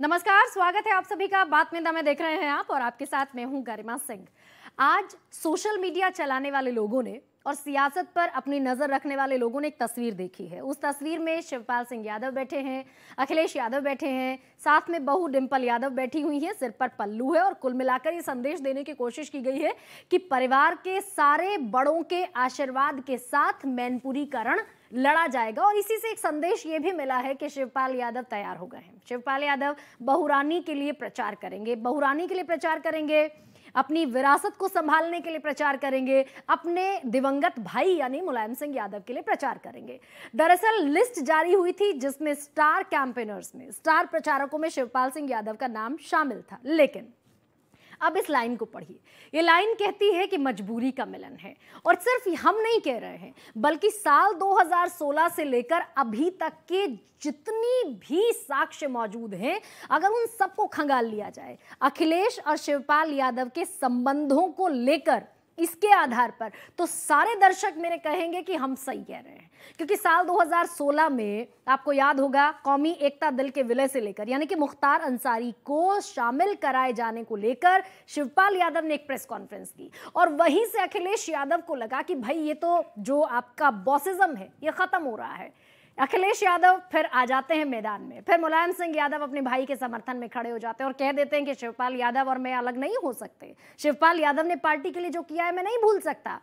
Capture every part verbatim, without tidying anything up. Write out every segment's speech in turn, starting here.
नमस्कार, स्वागत है आप सभी का। बात में दमे देख रहे हैं आप और आपके साथ मैं हूं गरिमा सिंह। आज सोशल मीडिया चलाने वाले लोगों ने और सियासत पर अपनी नजर रखने वाले लोगों ने एक तस्वीर देखी है। उस तस्वीर में शिवपाल सिंह यादव बैठे हैं, अखिलेश यादव बैठे हैं, साथ में बहू डिंपल यादव बैठी हुई है, सिर पर पल्लू है और कुल मिलाकर ये संदेश देने की कोशिश की गई है कि परिवार के सारे बड़ों के आशीर्वाद के साथ मैनपुरी का रण लड़ा जाएगा। और इसी से एक संदेश ये भी मिला है कि शिवपाल यादव तैयार हो गए हैं। शिवपाल यादव बहुरानी के लिए प्रचार करेंगे, बहुरानी के लिए प्रचार करेंगे, अपनी विरासत को संभालने के लिए प्रचार करेंगे, अपने दिवंगत भाई यानी मुलायम सिंह यादव के लिए प्रचार करेंगे। दरअसल लिस्ट जारी हुई थी जिसमें स्टार कैंपेनर्स में, स्टार प्रचारकों में शिवपाल सिंह यादव का नाम शामिल था। लेकिन अब इस लाइन को पढ़िए। ये लाइन कहती है कि मजबूरी का मिलन है। और सिर्फ हम नहीं कह रहे हैं, बल्कि साल दो हज़ार सोलह से लेकर अभी तक के जितनी भी साक्ष्य मौजूद हैं, अगर उन सबको खंगाल लिया जाए, अखिलेश और शिवपाल यादव के संबंधों को लेकर इसके आधार पर, तो सारे दर्शक मेरे कहेंगे कि हम सही कह रहे हैं। क्योंकि साल दो हज़ार सोलह में आपको याद होगा, कौमी एकता दल के विलय से लेकर यानी कि मुख्तार अंसारी को शामिल कराए जाने को लेकर शिवपाल यादव ने एक प्रेस कॉन्फ्रेंस की और वहीं से अखिलेश यादव को लगा कि भाई ये तो जो आपका बॉसिज्म है ये खत्म हो रहा है। अखिलेश यादव फिर आ जाते हैं मैदान में, फिर मुलायम सिंह यादव अपने भाई के समर्थन में खड़े हो जाते हैं और कह देते हैं कि शिवपाल यादव और मैं अलग नहीं हो सकते, शिवपाल यादव ने पार्टी के लिए जो किया है मैं नहीं भूल सकता।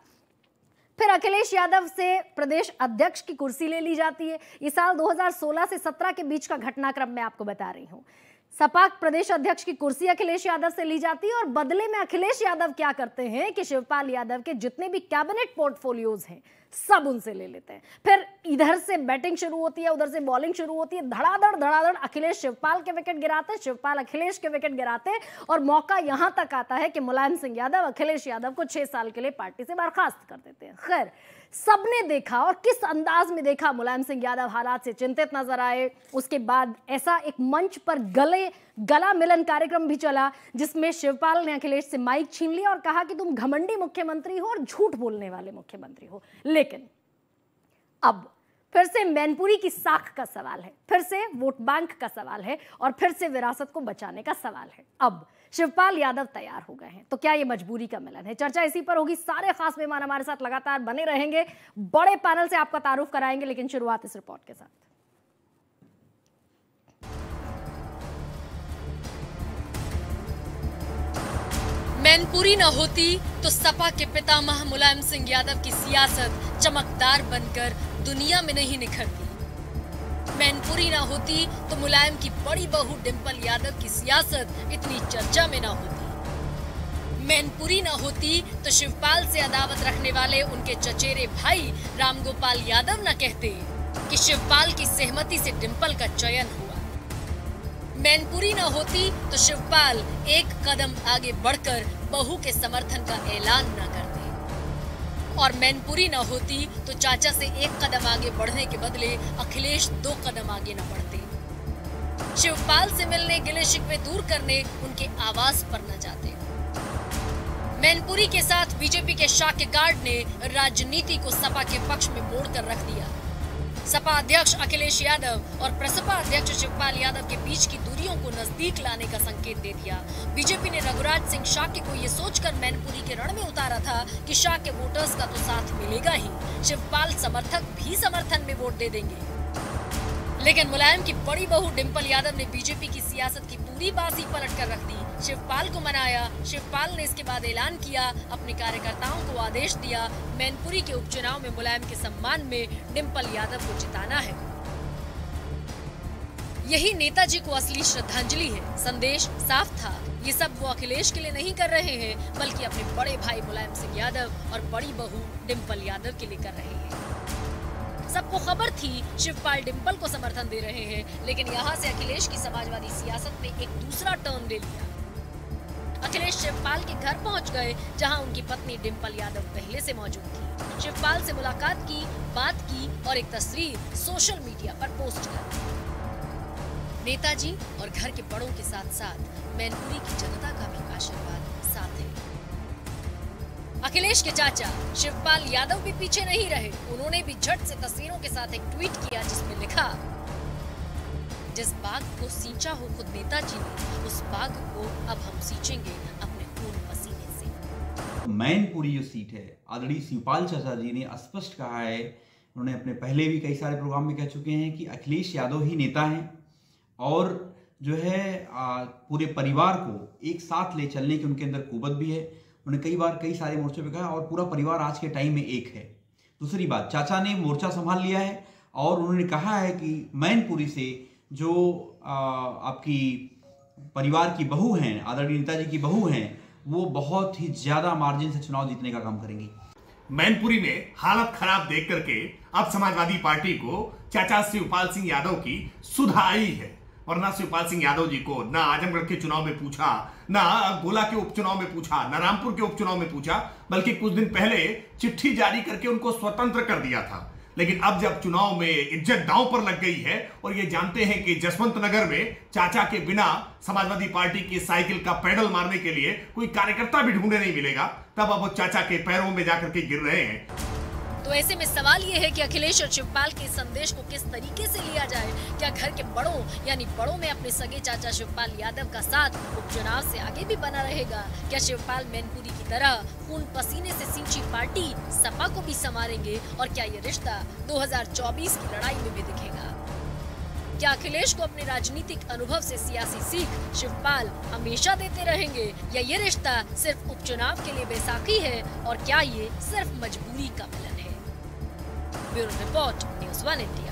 फिर अखिलेश यादव से प्रदेश अध्यक्ष की कुर्सी ले ली जाती है। ये साल दो हज़ार सोलह से सत्रह के बीच का घटनाक्रम मैं आपको बता रही हूँ। सपा प्रदेश अध्यक्ष की कुर्सी अखिलेश यादव से ली जाती है और बदले में अखिलेश यादव क्या करते हैं कि शिवपाल यादव के जितने भी कैबिनेट पोर्टफोलियोज हैं सब उनसे ले लेते हैं। फिर इधर से बैटिंग शुरू होती है, उधर से बॉलिंग शुरू होती है, धड़ाधड़ धड़ाधड़ अखिलेश शिवपाल के विकेट गिराते, शिवपाल अखिलेश के विकेट गिराते और मौका यहां तक आता है कि मुलायम सिंह यादव अखिलेश यादव को छह साल के लिए पार्टी से बर्खास्त कर देते हैं। खैर, सबने देखा और किस अंदाज में देखा, मुलायम सिंह यादव हालात से चिंतित नजर आए। उसके बाद ऐसा एक मंच पर गले गला मिलन कार्यक्रम भी चला जिसमें शिवपाल ने अखिलेश से माइक छीन लिया और कहा कि तुम घमंडी मुख्यमंत्री हो और झूठ बोलने वाले मुख्यमंत्री हो। लेकिन अब फिर से मैनपुरी की साख का सवाल है, फिर से वोट बैंक का सवाल है और फिर से विरासत को बचाने का सवाल है। अब शिवपाल यादव तैयार हो गए हैं, तो क्या ये मजबूरी का मिलन है? चर्चा इसी पर होगी। सारे खास मेहमान हमारे साथ लगातार बने रहेंगे, बड़े पैनल से आपका तारुफ कराएंगे, लेकिन शुरुआत इस रिपोर्ट के साथ। मैनपुरी न होती तो सपा के पितामह मुलायम सिंह यादव की सियासत चमकदार बनकर दुनिया में नहीं निखरती। मैनपुरी न होती तो मुलायम की बड़ी बहू डिंपल यादव की सियासत इतनी चर्चा में न होती। मैनपुरी न होती तो शिवपाल से अदावत रखने वाले उनके चचेरे भाई रामगोपाल यादव न कहते कि शिवपाल की सहमति से डिंपल का चयन हुआ। मैनपुरी न होती तो शिवपाल एक कदम आगे बढ़कर बहू के समर्थन का ऐलान न करते और मैनपुरी न होती तो चाचा से एक कदम आगे बढ़ने के बदले अखिलेश दो कदम आगे न बढ़ते। शिवपाल से मिलने गिले शिकवे दूर करने उनके आवास पर न जाते। मैनपुरी के साथ बीजेपी के शाक्य गार्ड ने राजनीति को सपा के पक्ष में मोड़कर रख दिया। सपा अध्यक्ष अखिलेश यादव और प्रसपा अध्यक्ष शिवपाल यादव के बीच की दूरियों को नजदीक लाने का संकेत दे दिया। बीजेपी ने रघुराज सिंह शाक्य को ये सोचकर मैनपुरी के रण में उतारा था कि शाक्य वोटर्स का तो साथ मिलेगा ही, शिवपाल समर्थक भी समर्थन में वोट दे देंगे। लेकिन मुलायम की बड़ी बहू डिंपल यादव ने बीजेपी की सियासत की पूरी बाजी पलट कर रख दी। शिवपाल को मनाया। शिवपाल ने इसके बाद ऐलान किया, अपने कार्यकर्ताओं को आदेश दिया, मैनपुरी के उपचुनाव में मुलायम के सम्मान में डिंपल यादव को जिताना है। यही नेताजी को असली श्रद्धांजलि है। संदेश साफ था, ये सब वो अखिलेश के लिए नहीं कर रहे हैं, बल्कि अपने बड़े भाई मुलायम सिंह यादव और बड़ी बहू डिंपल यादव के लिए कर रहे हैं। सबको खबर थी शिवपाल डिंपल को समर्थन दे रहे हैं, लेकिन यहाँ से अखिलेश की समाजवादी सियासत ने एक दूसरा टर्न ले लिया। अखिलेश शिवपाल के घर पहुंच गए, जहां उनकी पत्नी डिंपल यादव पहले से मौजूद थी। शिवपाल से मुलाकात की, बात की और एक तस्वीर सोशल मीडिया पर पोस्ट कर दी। नेताजी और घर के बड़ों के साथ साथ मैनपुरी की जनता का भी आशीर्वाद साथ है। अखिलेश के चाचा शिवपाल यादव भी पीछे नहीं रहे। उन्होंने भी झट से तस्वीरों के साथ एक ट्वीट किया जिसमें लिखा, जिस बाग को सींचा हो खुद नेताजी ने, उस बाग को अब हम सींचेंगे अपने खून पसीने से। मैनपुरी जो सीट है, आदरणीय शिवपाल चाचा जी ने स्पष्ट कहा है, उन्होंने अपने पहले भी कई सारे प्रोग्राम में कह चुके हैं कि अखिलेश यादव ही नेता हैं और जो है पूरे परिवार को एक साथ ले चलने की उनके अंदर कुवत भी है। उन्होंने कई बार कई सारे मोर्चों पे कहा और पूरा परिवार आज के टाइम में एक है। दूसरी बात, चाचा ने मोर्चा संभाल लिया है और उन्होंने कहा है कि मैनपुरी से जो आ, आपकी परिवार की बहू हैं, आदरणीय नेताजी की बहू हैं, वो बहुत ही ज्यादा मार्जिन से चुनाव जीतने का काम करेंगी। मैनपुरी में हालत खराब देख करके अब समाजवादी पार्टी को चाचा शिवपाल सिंह यादव की सुधा आई है। वरना शिवपाल सिंह यादव जी को ना आजमगढ़ के चुनाव में पूछा, ना गोला के उपचुनाव में पूछा, ना रामपुर के उपचुनाव में पूछा, बल्कि कुछ दिन पहले चिट्ठी जारी करके उनको स्वतंत्र कर दिया था। लेकिन अब जब चुनाव में इज्जत दांव पर लग गई है और ये जानते हैं कि जसवंत नगर में चाचा के बिना समाजवादी पार्टी की साइकिल का पैडल मारने के लिए कोई कार्यकर्ता भी ढूंढने नहीं मिलेगा, तब अब वो चाचा के पैरों में जाकर के गिर रहे हैं। तो ऐसे में सवाल ये है कि अखिलेश और शिवपाल के संदेश को किस तरीके से लिया जाए। क्या घर के बड़ों यानी बड़ों में अपने सगे चाचा शिवपाल यादव का साथ उपचुनाव से आगे भी बना रहेगा? क्या शिवपाल मैनपुरी की तरह खून पसीने से सींची पार्टी सपा को भी संवारेंगे? और क्या ये रिश्ता दो हज़ार चौबीस की लड़ाई में भी दिखेगा? क्या अखिलेश को अपने राजनीतिक अनुभव से सियासी सीख शिवपाल हमेशा देते रहेंगे, या ये रिश्ता सिर्फ उपचुनाव के लिए बैसाखी है और क्या ये सिर्फ मजबूरी का मिलन है? Bureau report, news one India.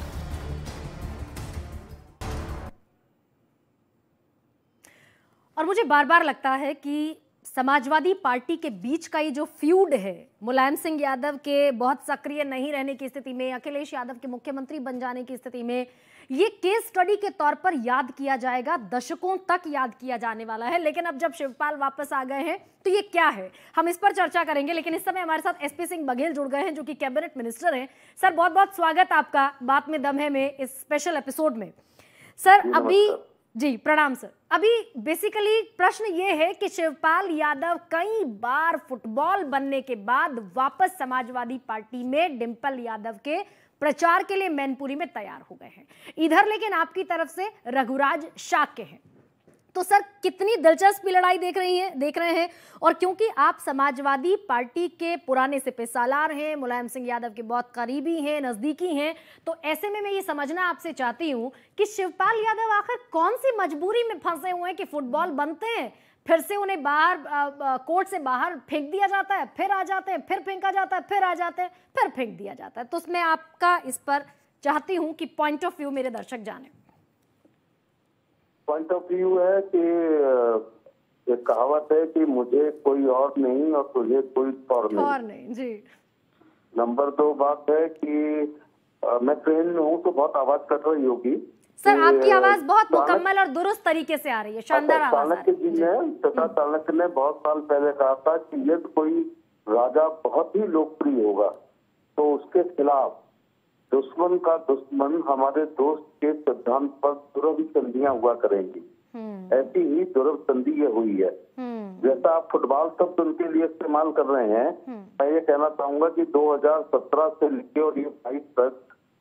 और मुझे बार बार लगता है कि समाजवादी पार्टी के बीच का ये जो फ्यूड है, मुलायम सिंह यादव के बहुत सक्रिय नहीं रहने की स्थिति में, अखिलेश यादव के मुख्यमंत्री बन जाने की स्थिति में, ये केस स्टडी के तौर पर याद किया जाएगा, दशकों तक याद किया जाने वाला है। लेकिन अब जब शिवपाल वापस आ गए हैं तो ये क्या है, हम इस पर चर्चा करेंगे। लेकिन इस समय हमारे साथ एसपी सिंह बघेल जुड़ गए हैं, जो कि कैबिनेट मिनिस्टर हैं। सर, बहुत बहुत स्वागत आपका बात में दम है में इस स्पेशल एपिसोड में। सर अभी जी प्रणाम सर। अभी बेसिकली प्रश्न ये है कि शिवपाल यादव कई बार फुटबॉल बनने के बाद वापस समाजवादी पार्टी में डिंपल यादव के प्रचार के लिए मैनपुरी में तैयार हो गए हैं इधर, लेकिन आपकी तरफ से रघुराज शाक्य हैं। तो सर कितनी दिलचस्प लड़ाई देख रही हैं देख रहे हैं और क्योंकि आप समाजवादी पार्टी के पुराने सिपह सालार हैं, मुलायम सिंह यादव के बहुत करीबी हैं, नजदीकी हैं, तो ऐसे में मैं ये समझना आपसे चाहती हूं कि शिवपाल यादव आखिर कौन सी मजबूरी में फंसे हुए हैं कि फुटबॉल बनते हैं, फिर से उन्हें बाहर कोर्ट से बाहर फेंक दिया जाता है, फिर आ जाते हैं, फिर फेंका जाता है, फिर आ जाते हैं, फिर फेंक दिया जाता है। तो उसमें आपका इस पर चाहती हूं कि पॉइंट ऑफ व्यू मेरे दर्शक जाने। पॉइंट ऑफ व्यू है कि एक कहावत है कि मुझे कोई और नहीं और तुझे कोई और नहीं, और नहीं जी। नंबर दो बात है कि आ, मैं ट्रेन में हूँ तो बहुत आवाज कट रही होगी। सर आपकी आवाज बहुत मुकम्मल और दुरुस्त तरीके से आ रही है, शानदार आवाज आ रही है। चाणक्य जी ने तथा चाणक्य ने बहुत साल पहले कहा था कि यदि कोई राजा बहुत ही लोकप्रिय होगा तो उसके खिलाफ दुश्मन का दुश्मन हमारे दोस्त के सिद्धांत पर दुर्भ संधियां हुआ करेंगी। ऐसी ही दुर्भ संधि ये हुई है। जैसा आप फुटबॉल शब्द उनके लिए इस्तेमाल कर रहे हैं, मैं ये कहना चाहूंगा कि दो हज़ार सत्रह से लेकर और ये बाईस तक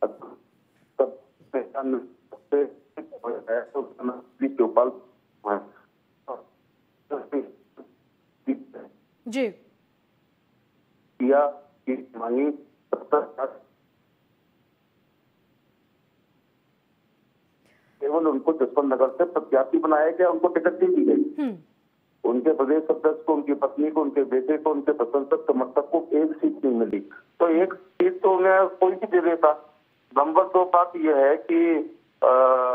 जी किया कि मांगी सत्तर केवल उनको जसवंत नगर से प्रत्याशी बनाया गया, उनको टिकट नहीं दी गई। उनके प्रदेश सदस्य को, उनकी पत्नी को, उनके बेटे को, उनके प्रशंसक समर्थक को एक सीट नहीं मिली। तो एक सीट तो उन्हें कोई भी दे देता। नंबर दो बात यह है कि आ,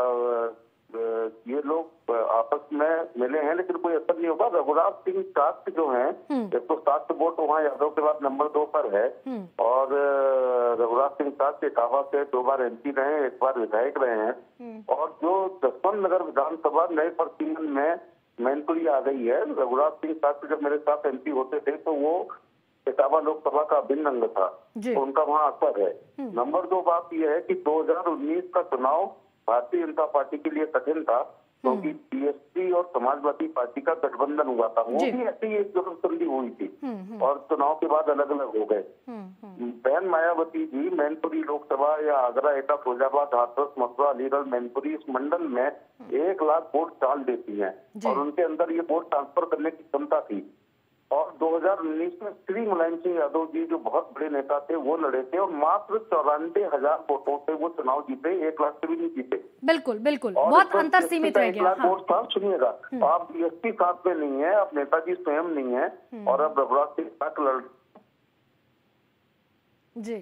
ये लोग आपस में मिले हैं लेकिन कोई असर नहीं होगा। रघुराज सिंह कास्ट जो है, एक तो सात वोट वहाँ यादव के बाद नंबर दो पर है और रघुराज सिंह कास्ट इटावा से दो बार एमपी रहे, एक बार विधायक रहे हैं। और जो जसवंत नगर विधानसभा नए प्रसीमन में मैनपुरी आ गई है, रघुराज सिंह कास्ट जब मेरे साथ एमपी होते थे तो वो इटावा लोकसभा का अभिन्न अंग था, तो उनका वहाँ असर है। नंबर दो बात यह है कि दो हज़ार उन्नीस का चुनाव भारतीय जनता पार्टी के लिए कठिन था क्योंकि बीएसपी और समाजवादी पार्टी का गठबंधन हुआ था, वो भी ऐसे ही एक जगह संधि हुई थी और चुनाव के बाद अलग अलग हो गए। बहन मायावती जी मैनपुरी लोकसभा या आगरा, एटा, फिरोजाबाद, हाथरस, मथुरा, अलीगढ़, मैनपुरी इस मंडल में एक लाख वोट डाल देती हैं और उनके अंदर ये वोट ट्रांसफर करने की क्षमता थी। और दो हज़ार उन्नीस में श्री मुलायम सिंह यादव जी जो बहुत बड़े नेता थे वो लड़े थे और मात्र चौरानवे हजार वोटों से वो चुनाव जीते, एक लाख से भी नहीं जीते। बिल्कुल बिल्कुल, बहुत अंतर सीमित रह गया। हाँ। वोट था, सुनिएगा, आप बीएसपी साथ में नहीं है, अब नेताजी स्वयं नहीं है और अब रघुराज सिंह तक लड़। जी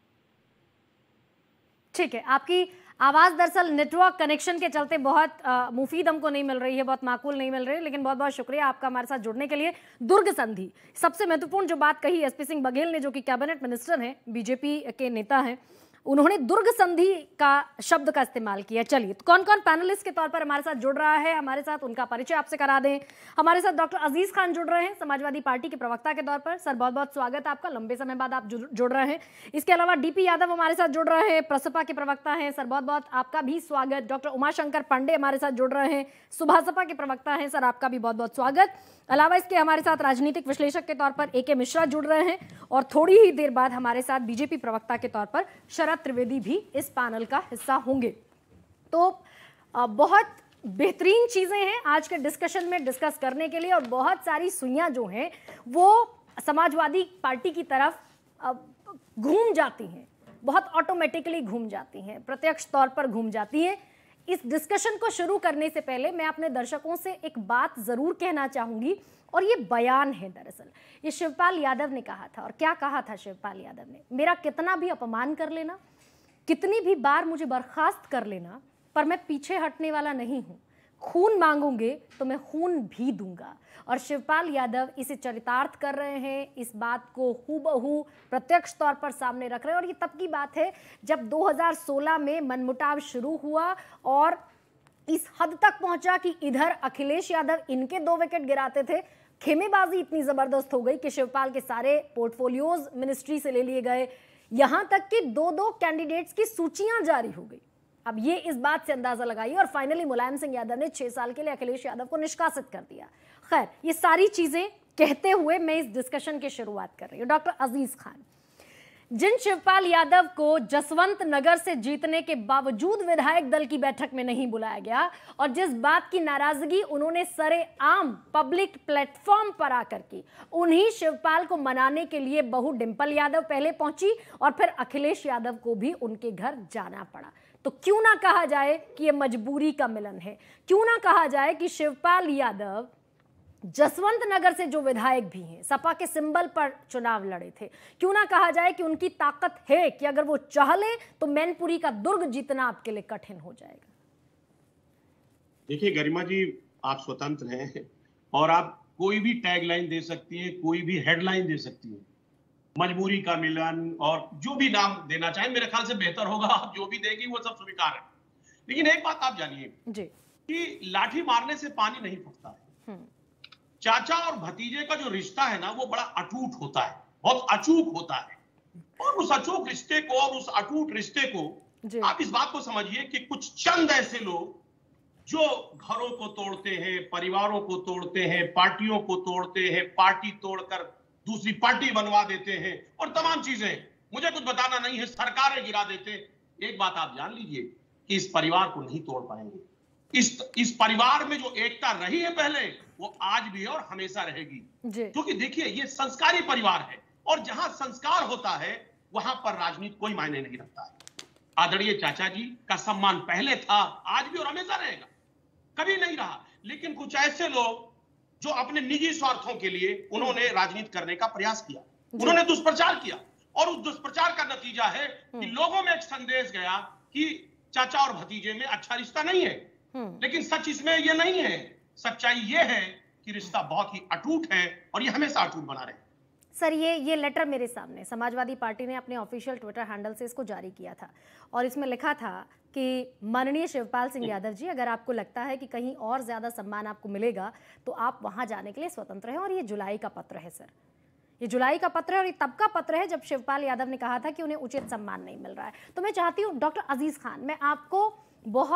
ठीक है, आपकी आवाज दरअसल नेटवर्क कनेक्शन के चलते बहुत आ, मुफीद हमको नहीं मिल रही है, बहुत माकूल नहीं मिल रही है, लेकिन बहुत बहुत शुक्रिया आपका हमारे साथ जुड़ने के लिए। दुर्ग संधि, सबसे महत्वपूर्ण जो बात कही एसपी सिंह बघेल ने, जो कि कैबिनेट मिनिस्टर हैं, बीजेपी के नेता हैं, उन्होंने दुर्ग संधि का शब्द का इस्तेमाल किया। चलिए, तो कौन कौन पैनलिस्ट के तौर पर हमारे साथ जुड़ रहा है, हमारे साथ उनका परिचय आपसे करा दें। हमारे साथ डॉक्टर अजीज खान जुड़ रहे हैं, समाजवादी पार्टी के प्रवक्ता के तौर पर। सर बहुत बहुत स्वागत है आपका, लंबे समय बाद आप जुड़ रहे हैं। इसके अलावा डीपी यादव हमारे साथ जुड़ रहे हैं, प्रसपा के प्रवक्ता हैं। सर बहुत बहुत आपका भी स्वागत। डॉक्टर उमाशंकर पांडे हमारे साथ जुड़ रहे हैं, सुभासपा के प्रवक्ता हैं। सर आपका भी बहुत बहुत स्वागत। अलावा इसके हमारे साथ राजनीतिक विश्लेषक के तौर पर ए के मिश्रा जुड़ रहे हैं और थोड़ी ही देर बाद हमारे साथ बीजेपी प्रवक्ता के तौर पर शरद त्रिवेदी भी इस पैनल का हिस्सा होंगे। तो बहुत बेहतरीन चीजें हैं आज के डिस्कशन में डिस्कस करने के लिए और बहुत सारी सुइयां जो हैं वो समाजवादी पार्टी की तरफ घूम जाती हैं, बहुत ऑटोमेटिकली घूम जाती हैं, प्रत्यक्ष तौर पर घूम जाती हैं। इस डिस्कशन को शुरू करने से पहले मैं अपने दर्शकों से एक बात जरूर कहना चाहूंगी और ये बयान है, दरअसल ये शिवपाल यादव ने कहा था। और क्या कहा था शिवपाल यादव ने? मेरा कितना भी अपमान कर लेना, कितनी भी बार मुझे बर्खास्त कर लेना, पर मैं पीछे हटने वाला नहीं हूं। खून मांगोगे तो मैं खून भी दूंगा। और शिवपाल यादव इसे चरितार्थ कर रहे हैं, इस बात को हूबहू प्रत्यक्ष तौर पर सामने रख रहे हैं। और ये तब की बात है जब दो हज़ार सोलह में मनमुटाव शुरू हुआ और इस हद तक पहुंचा कि इधर अखिलेश यादव इनके दो विकेट गिराते थे, खेमेबाजी इतनी जबरदस्त हो गई कि शिवपाल के सारे पोर्टफोलियोज मिनिस्ट्री से ले लिए गए, यहां तक कि दो दो कैंडिडेट्स की सूचियां जारी हो गई। अब ये इस बात से अंदाजा लगाइए और फाइनली मुलायम सिंह यादव ने छह साल के लिए अखिलेश यादव को निष्कासित कर दिया। खैर, ये सारी चीजें कहते हुए मैं इस डिस्कशन की शुरुआत कर रही हूं। डॉक्टर अजीज खान, जिन शिवपाल यादव को जसवंत नगर से जीतने के बावजूद विधायक दल की बैठक में नहीं बुलाया गया और जिस बात की नाराजगी उन्होंने सरेआम पब्लिक प्लेटफॉर्म पर आकर की, उन्हीं शिवपाल को मनाने के लिए बहू डिंपल यादव पहले पहुंची और फिर अखिलेश यादव को भी उनके घर जाना पड़ा। तो क्यों ना कहा जाए कि यह मजबूरी का मिलन है, क्यों ना कहा जाए कि शिवपाल यादव जसवंत नगर से जो विधायक भी हैं, सपा के सिंबल पर चुनाव लड़े थे, क्यों ना कहा जाए कि उनकी ताकत है कि अगर वो चाह ले तो मैनपुरी का दुर्ग जीतना आपके लिए कठिन हो जाएगा। देखिए गरिमा जी, आप स्वतंत्र हैं और आप कोई भी टैगलाइन दे सकती हैं, कोई भी हेडलाइन दे सकती हैं, मजबूरी का मिलन और जो भी नाम देना चाहें, मेरे ख्याल से बेहतर होगा आप जो भी देगी वो सब स्वीकार है। लेकिन एक बात आप जानिए कि लाठी मारने से पानी नहीं फूटता है। चाचा और भतीजे का जो रिश्ता है ना, वो बड़ा अटूट होता है, बहुत अचूक होता है। और उस अचूक रिश्ते को और उस अटूट रिश्ते को आप इस बात को समझिए कि कुछ चंद ऐसे लोग जो घरों को तोड़ते हैं, परिवारों को तोड़ते हैं, पार्टियों को तोड़ते हैं, पार्टी तोड़कर दूसरी पार्टी बनवा देते हैं और तमाम चीजें, मुझे कुछ बताना नहीं है, सरकारें गिरा देते। एक बात आप जान लीजिए कि इस परिवार को नहीं तोड़ पाएंगे। इस इस परिवार में जो एकता रही है पहले, वो आज भी है और हमेशा रहेगी। क्योंकि देखिए, ये संस्कारी परिवार है और जहां संस्कार होता है वहां पर राजनीति कोई मायने नहीं रखता है। आदरणीय चाचा जी का सम्मान पहले था, आज भी और हमेशा रहेगा, कभी नहीं रहा। लेकिन कुछ ऐसे लोग जो अपने निजी स्वार्थों के लिए उन्होंने राजनीति करने का प्रयास किया, उन्होंने दुष्प्रचार किया और उस दुष्प्रचार का नतीजा है कि लोगों में एक संदेश गया कि चाचा और भतीजे में अच्छा रिश्ता नहीं है। लेकिन सच इसमें यह नहीं है, सच्चाई यह है कि रिश्ता बहुत ही अटूट है और यह हमेशा अटूट बना रहे। सर, ये ये लेटर मेरे सामने समाजवादी पार्टी ने अपने ऑफिशियल ट्विटर हैंडल से इसको जारी किया था और इसमें लिखा था कि माननीय शिवपाल सिंह यादव जी, अगर आपको लगता है कि कहीं और ज्यादा सम्मान आपको मिलेगा तो आप वहां जाने के लिए स्वतंत्र हैं। और ये जुलाई का पत्र है सर, ये जुलाई का पत्र है और ये तब का पत्र है जब शिवपाल यादव ने कहा था कि उन्हें उचित सम्मान नहीं मिल रहा है। तो मैं चाहती हूँ डॉक्टर अजीज खान, मैं आपको बहुत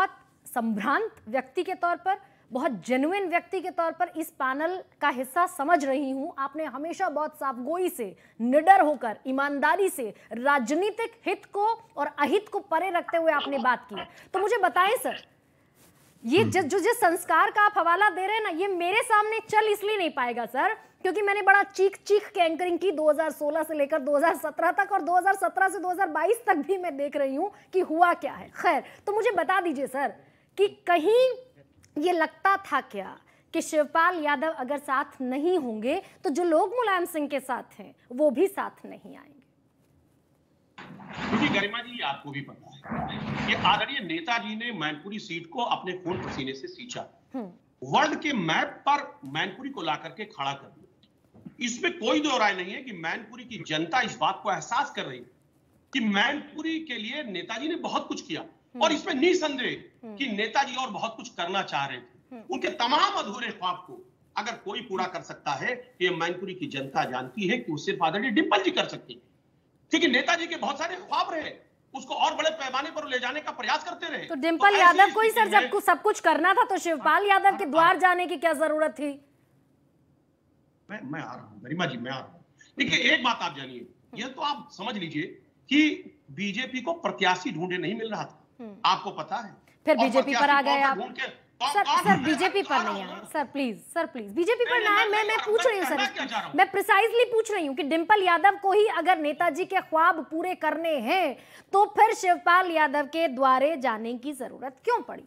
संभ्रांत व्यक्ति के तौर पर, बहुत जेन्युइन व्यक्ति के तौर पर इस पैनल का हिस्सा समझ रही हूं। आपने हमेशा बहुत साफगोई से, निडर होकर, ईमानदारी से राजनीतिक हित को और अहित को परे रखते हुए आपने बात की। तो मुझे बताएं सर, ये जो जिस संस्कार का आप हवाला दे रहे हैं ना, ये मेरे सामने चल इसलिए नहीं पाएगा सर, क्योंकि मैंने बड़ा चीख चीख के एंकरिंग की दो हज़ार सोलह से लेकर दो हज़ार सत्रह तक, और दो हज़ार सत्रह से दो हज़ार बाईस तक भी मैं देख रही हूं कि हुआ क्या है। खैर, तो मुझे बता दीजिए सर कि कहीं ये लगता था क्या कि शिवपाल यादव अगर साथ नहीं होंगे तो जो लोग मुलायम सिंह के साथ हैं वो भी साथ नहीं आएंगे? क्योंकि गरिमा जी, आपको भी पता है कि आदरणीय नेताजी ने मैनपुरी सीट को अपने खून पसीने से सींचा, वर्ल्ड के मैप पर मैनपुरी को लाकर के खड़ा कर दिया। इसमें कोई दो राय नहीं है कि मैनपुरी की जनता इस बात को एहसास कर रही है कि मैनपुरी के लिए नेताजी ने बहुत कुछ किया, और इसमें निसंदेह कि नेताजी और बहुत कुछ करना चाह रहे थे। उनके तमाम अधूरे ख्वाब को अगर कोई पूरा कर सकता है, ये मैनपुरी की जनता जानती है कि उससे आदरणीय डिंपल जी कर सकती है, क्योंकि नेताजी के बहुत सारे ख्वाब रहे, उसको और बड़े पैमाने पर ले जाने का प्रयास करते रहे। तो डिंपल यादव को ही सर जब कुछ सब कुछ करना था तो शिवपाल यादव के द्वार जाने की क्या जरूरत थी? मैं मैं आ रहा हूं गरिमा जी, मैं आ रहा हूं। देखिए, एक बात आप जानिए, यह तो आप समझ लीजिए कि बीजेपी को प्रत्याशी ढूंढे नहीं मिल रहा था, आपको पता है। फिर बीजेपी पर आ गए आप। सर सर बीजेपी पर नहीं आए sir, please sir please BJP पर ना आए। मैं मैं पूछ रही हूँ सर, मैं प्रिसाइजली पूछ रही हूँ कि डिंपल यादव को ही अगर नेताजी के ख्वाब पूरे करने हैं तो फिर शिवपाल यादव के द्वारे जाने की जरूरत क्यों पड़ी?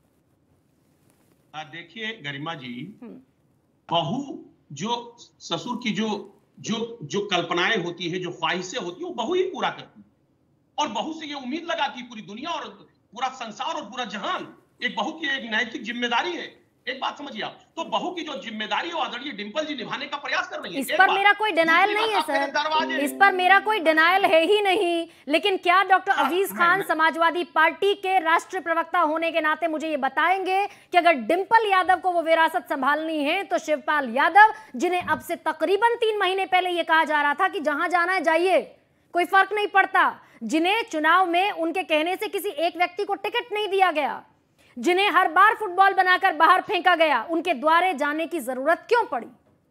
देखिए गरिमा जी, बहू जो ससुर की जो जो जो कल्पनाएं होती है, जो ख्वाहिशें होती है, वो बहू ही पूरा करती है, और बहू से ये उम्मीद लगाती है पूरी दुनिया और पूरा संसार और पूरा जहान। एक बहू की एक नैतिक जिम्मेदारी है। एक बात समझिए आप, तो बहू की जो जिम्मेदारी है वो आदरणीय डिंपल जी निभाने का प्रयास कर रही है। इस पर मेरा कोई डिनायल नहीं है सर, इस पर मेरा कोई डिनायल है ही नहीं। लेकिन क्या डॉक्टर अजीज खान समाजवादी पार्टी के राष्ट्रीय प्रवक्ता होने के नाते मुझे ये बताएंगे कि अगर डिंपल यादव को वो विरासत संभालनी है तो शिवपाल यादव, जिन्हें अब से तकरीबन तीन महीने पहले ये कहा जा रहा था कि जहां जाना है जाइए, कोई फर्क नहीं पड़ता, जिन्हें चुनाव में उनके कहने से किसी एक व्यक्ति को टिकट नहीं दिया गया, जिन्हें हर बार फुटबॉल बनाकर बाहर फेंका गया, उनके द्वारे जाने की जरूरत क्यों पड़ी?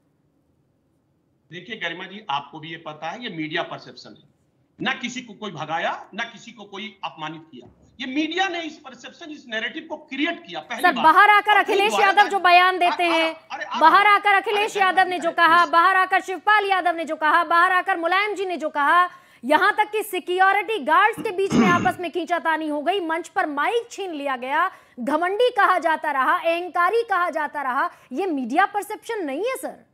देखिए गरिमा जी, आपको भी ये पता है, ये मीडिया परसेप्शन है। ना किसी को कोई भगाया, ना किसी को कोई अपमानित किया। ये मीडिया ने इस परसेप्शन, इस नैरेटिव को क्रिएट किया। पहली सर, बाहर आकर अखिलेश यादव जो बयान देते हैं, बाहर आकर अखिलेश यादव ने जो कहा, बाहर आकर शिवपाल यादव ने जो कहा, बाहर आकर मुलायम जी ने जो कहा, यहां तक कि सिक्योरिटी गार्ड्स के बीच में आपस में खींचातानी हो गई, मंच पर माइक छीन लिया गया, घमंडी कहा जाता रहा, अहंकारी कहा जाता रहा। ये मीडिया परसेप्शन नहीं है सर?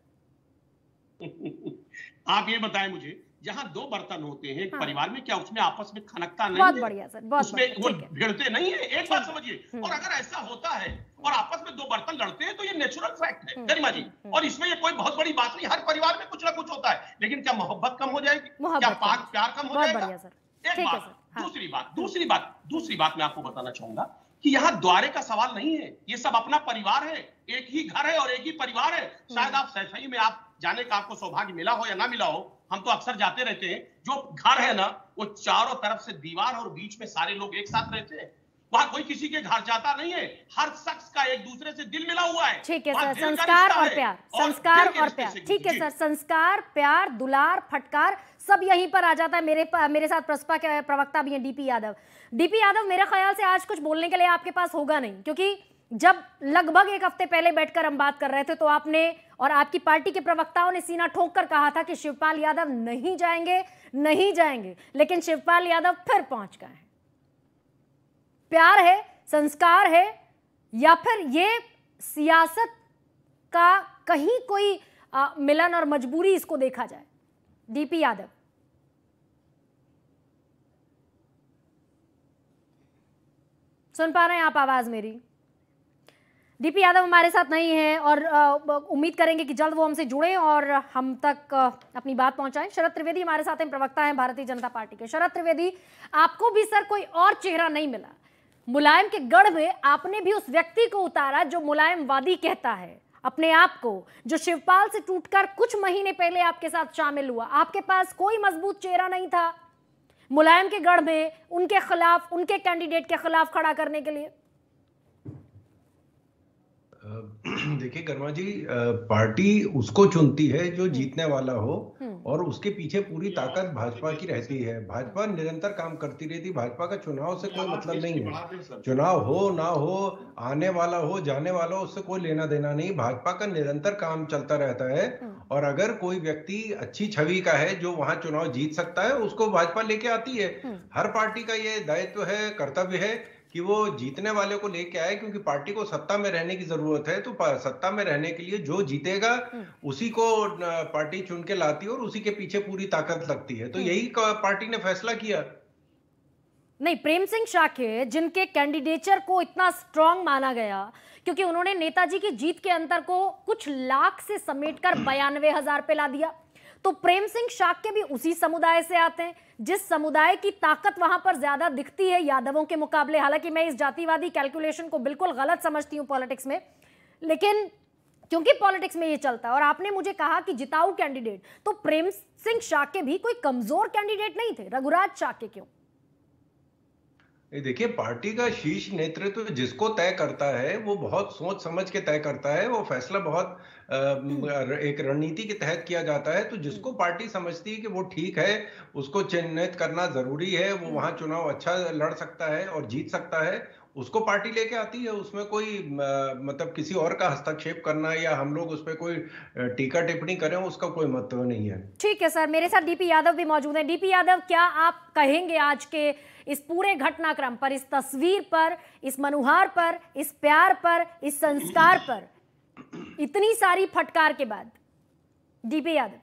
आप ये बताएं मुझे, जहां दो बर्तन होते हैं एक हाँ। परिवार में, क्या उसमें आपस में खनकता नहीं बहुत है? बढ़िया सर, बहुत उसमें वो भिड़ते नहीं है? एक बात समझिए, और अगर ऐसा होता है और आपस में दो बर्तन लड़ते हैं तो ये नेचुरल फैक्ट है गरिमा जी, और इसमें ये कोई बहुत बड़ी बात नहीं। हर परिवार में कुछ ना कुछ होता है, लेकिन क्या मोहब्बत कम हो जाएगी? क्या पाक प्यार कम हो जाएगा? एक बात। दूसरी बात दूसरी बात दूसरी बात मैं आपको बताना चाहूंगा कि यहाँ द्वारे का सवाल नहीं है, ये सब अपना परिवार है, एक ही घर है और एक ही परिवार है। शायद आप सही में आप जाने का आपको सौभाग्य मिला हो या ना मिला हो, हम तो अक्सर जाते रहते हैं। जो घर है ना, वो चारों तरफ से दीवार और बीच में सारे लोग एक साथ रहते हैं, वहां कोई किसी के घर जाता नहीं है, हर शख्स का एक दूसरे से दिल मिला हुआ है। ठीक है सर, संस्कार और प्यार, संस्कार और प्यार, ठीक है सर, संस्कार, प्यार, दुलार, फटकार सब यहीं पर आ जाता है। मेरे मेरे साथ प्रसपा के प्रवक्ता भी हैं डीपी यादव। डीपी यादव, मेरे ख्याल से आज कुछ बोलने के लिए आपके पास होगा नहीं, क्योंकि जब लगभग एक हफ्ते पहले बैठकर हम बात कर रहे थे तो आपने और आपकी पार्टी के प्रवक्ताओं ने सीना ठोक कर कहा था कि शिवपाल यादव नहीं जाएंगे, नहीं जाएंगे, लेकिन शिवपाल यादव फिर पहुंच गए हैं। प्यार है, संस्कार है, या फिर ये सियासत का कहीं कोई आ, मिलन और मजबूरी इसको देखा जाए? डीपी यादव, सुन पा रहे हैं आप आवाज मेरी? डीपी यादव हमारे साथ नहीं है और उम्मीद करेंगे कि जल्द वो हमसे जुड़ें और हम तक आ, अपनी बात पहुंचाएं। शरद त्रिवेदी हमारे साथ हैं, प्रवक्ता हैं भारतीय जनता पार्टी के। शरद त्रिवेदी, आपको भी सर कोई और चेहरा नहीं मिला? मुलायम के गढ़ में आपने भी उस व्यक्ति को उतारा जो मुलायमवादी कहता है अपने आप को, जो शिवपाल से टूटकर कुछ महीने पहले आपके साथ शामिल हुआ। आपके पास कोई मजबूत चेहरा नहीं था मुलायम के गढ़ में उनके खिलाफ, उनके कैंडिडेट के खिलाफ खड़ा करने के लिए? देखिए कर्मा जी, पार्टी उसको चुनती है जो जीतने वाला हो और उसके पीछे पूरी ताकत भाजपा की रहती है। भाजपा निरंतर काम करती रहती। भाजपा का चुनाव से कोई मतलब नहीं है। चुनाव हो ना हो, आने वाला हो जाने वाला हो, उससे कोई लेना देना नहीं। भाजपा का निरंतर काम चलता रहता है और अगर कोई व्यक्ति अच्छी छवि का है जो वहां चुनाव जीत सकता है, उसको भाजपा लेके आती है। हर पार्टी का ये दायित्व है, कर्तव्य है कि वो जीतने वाले को लेके आए, क्योंकि पार्टी को सत्ता में रहने की जरूरत है। तो सत्ता में रहने के लिए जो जीतेगा उसी को पार्टी चुन के लाती है और उसी के पीछे पूरी ताकत लगती है। तो यही पार्टी ने फैसला किया। नहीं, प्रेम सिंह शाक्य जिनके कैंडिडेचर को इतना स्ट्रांग माना गया क्योंकि उन्होंने नेताजी की जीत के अंतर को कुछ लाख से समेटकर बयानवे हजार पे ला दिया, तो प्रेम सिंह शाक्य भी उसी समुदाय से आते हैं जिस समुदाय की ताकत वहां पर ज्यादा दिखती है यादवों के मुकाबले। हालांकि मैं इस जातिवादी कैलकुलेशन को बिल्कुल गलत समझती हूं पॉलिटिक्स में, लेकिन क्योंकि पॉलिटिक्स में ये चलता है। और आपने मुझे कहा कि जिताऊ कैंडिडेट, तो प्रेम सिंह शाक्य भी कोई कमजोर कैंडिडेट नहीं थे। रघुराज शाक्य क्यों? देखिए, पार्टी का शीर्ष नेतृत्व तो जिसको तय करता है वो बहुत सोच समझ के तय करता है। वो फैसला बहुत एक रणनीति के तहत किया जाता है। तो जिसको पार्टी समझती है कि वो ठीक है, उसको चिन्हित करना जरूरी है, वो वहां चुनाव अच्छा लड़ सकता है और जीत सकता है, उसको पार्टी लेके आती है। उसमें कोई मतलब किसी और का हस्तक्षेप करना या हम लोग उस पर कोई टीका टिप्पणी करें, उसका कोई महत्व नहीं है। ठीक है सर, मेरे साथ डीपी यादव भी मौजूद हैं। डीपी यादव, क्या आप कहेंगे आज के इस पूरे घटनाक्रम पर, इस तस्वीर पर, इस मनुहार पर, इस प्यार पर, इस संस्कार पर, इतनी सारी फटकार के बाद? डीपी यादव,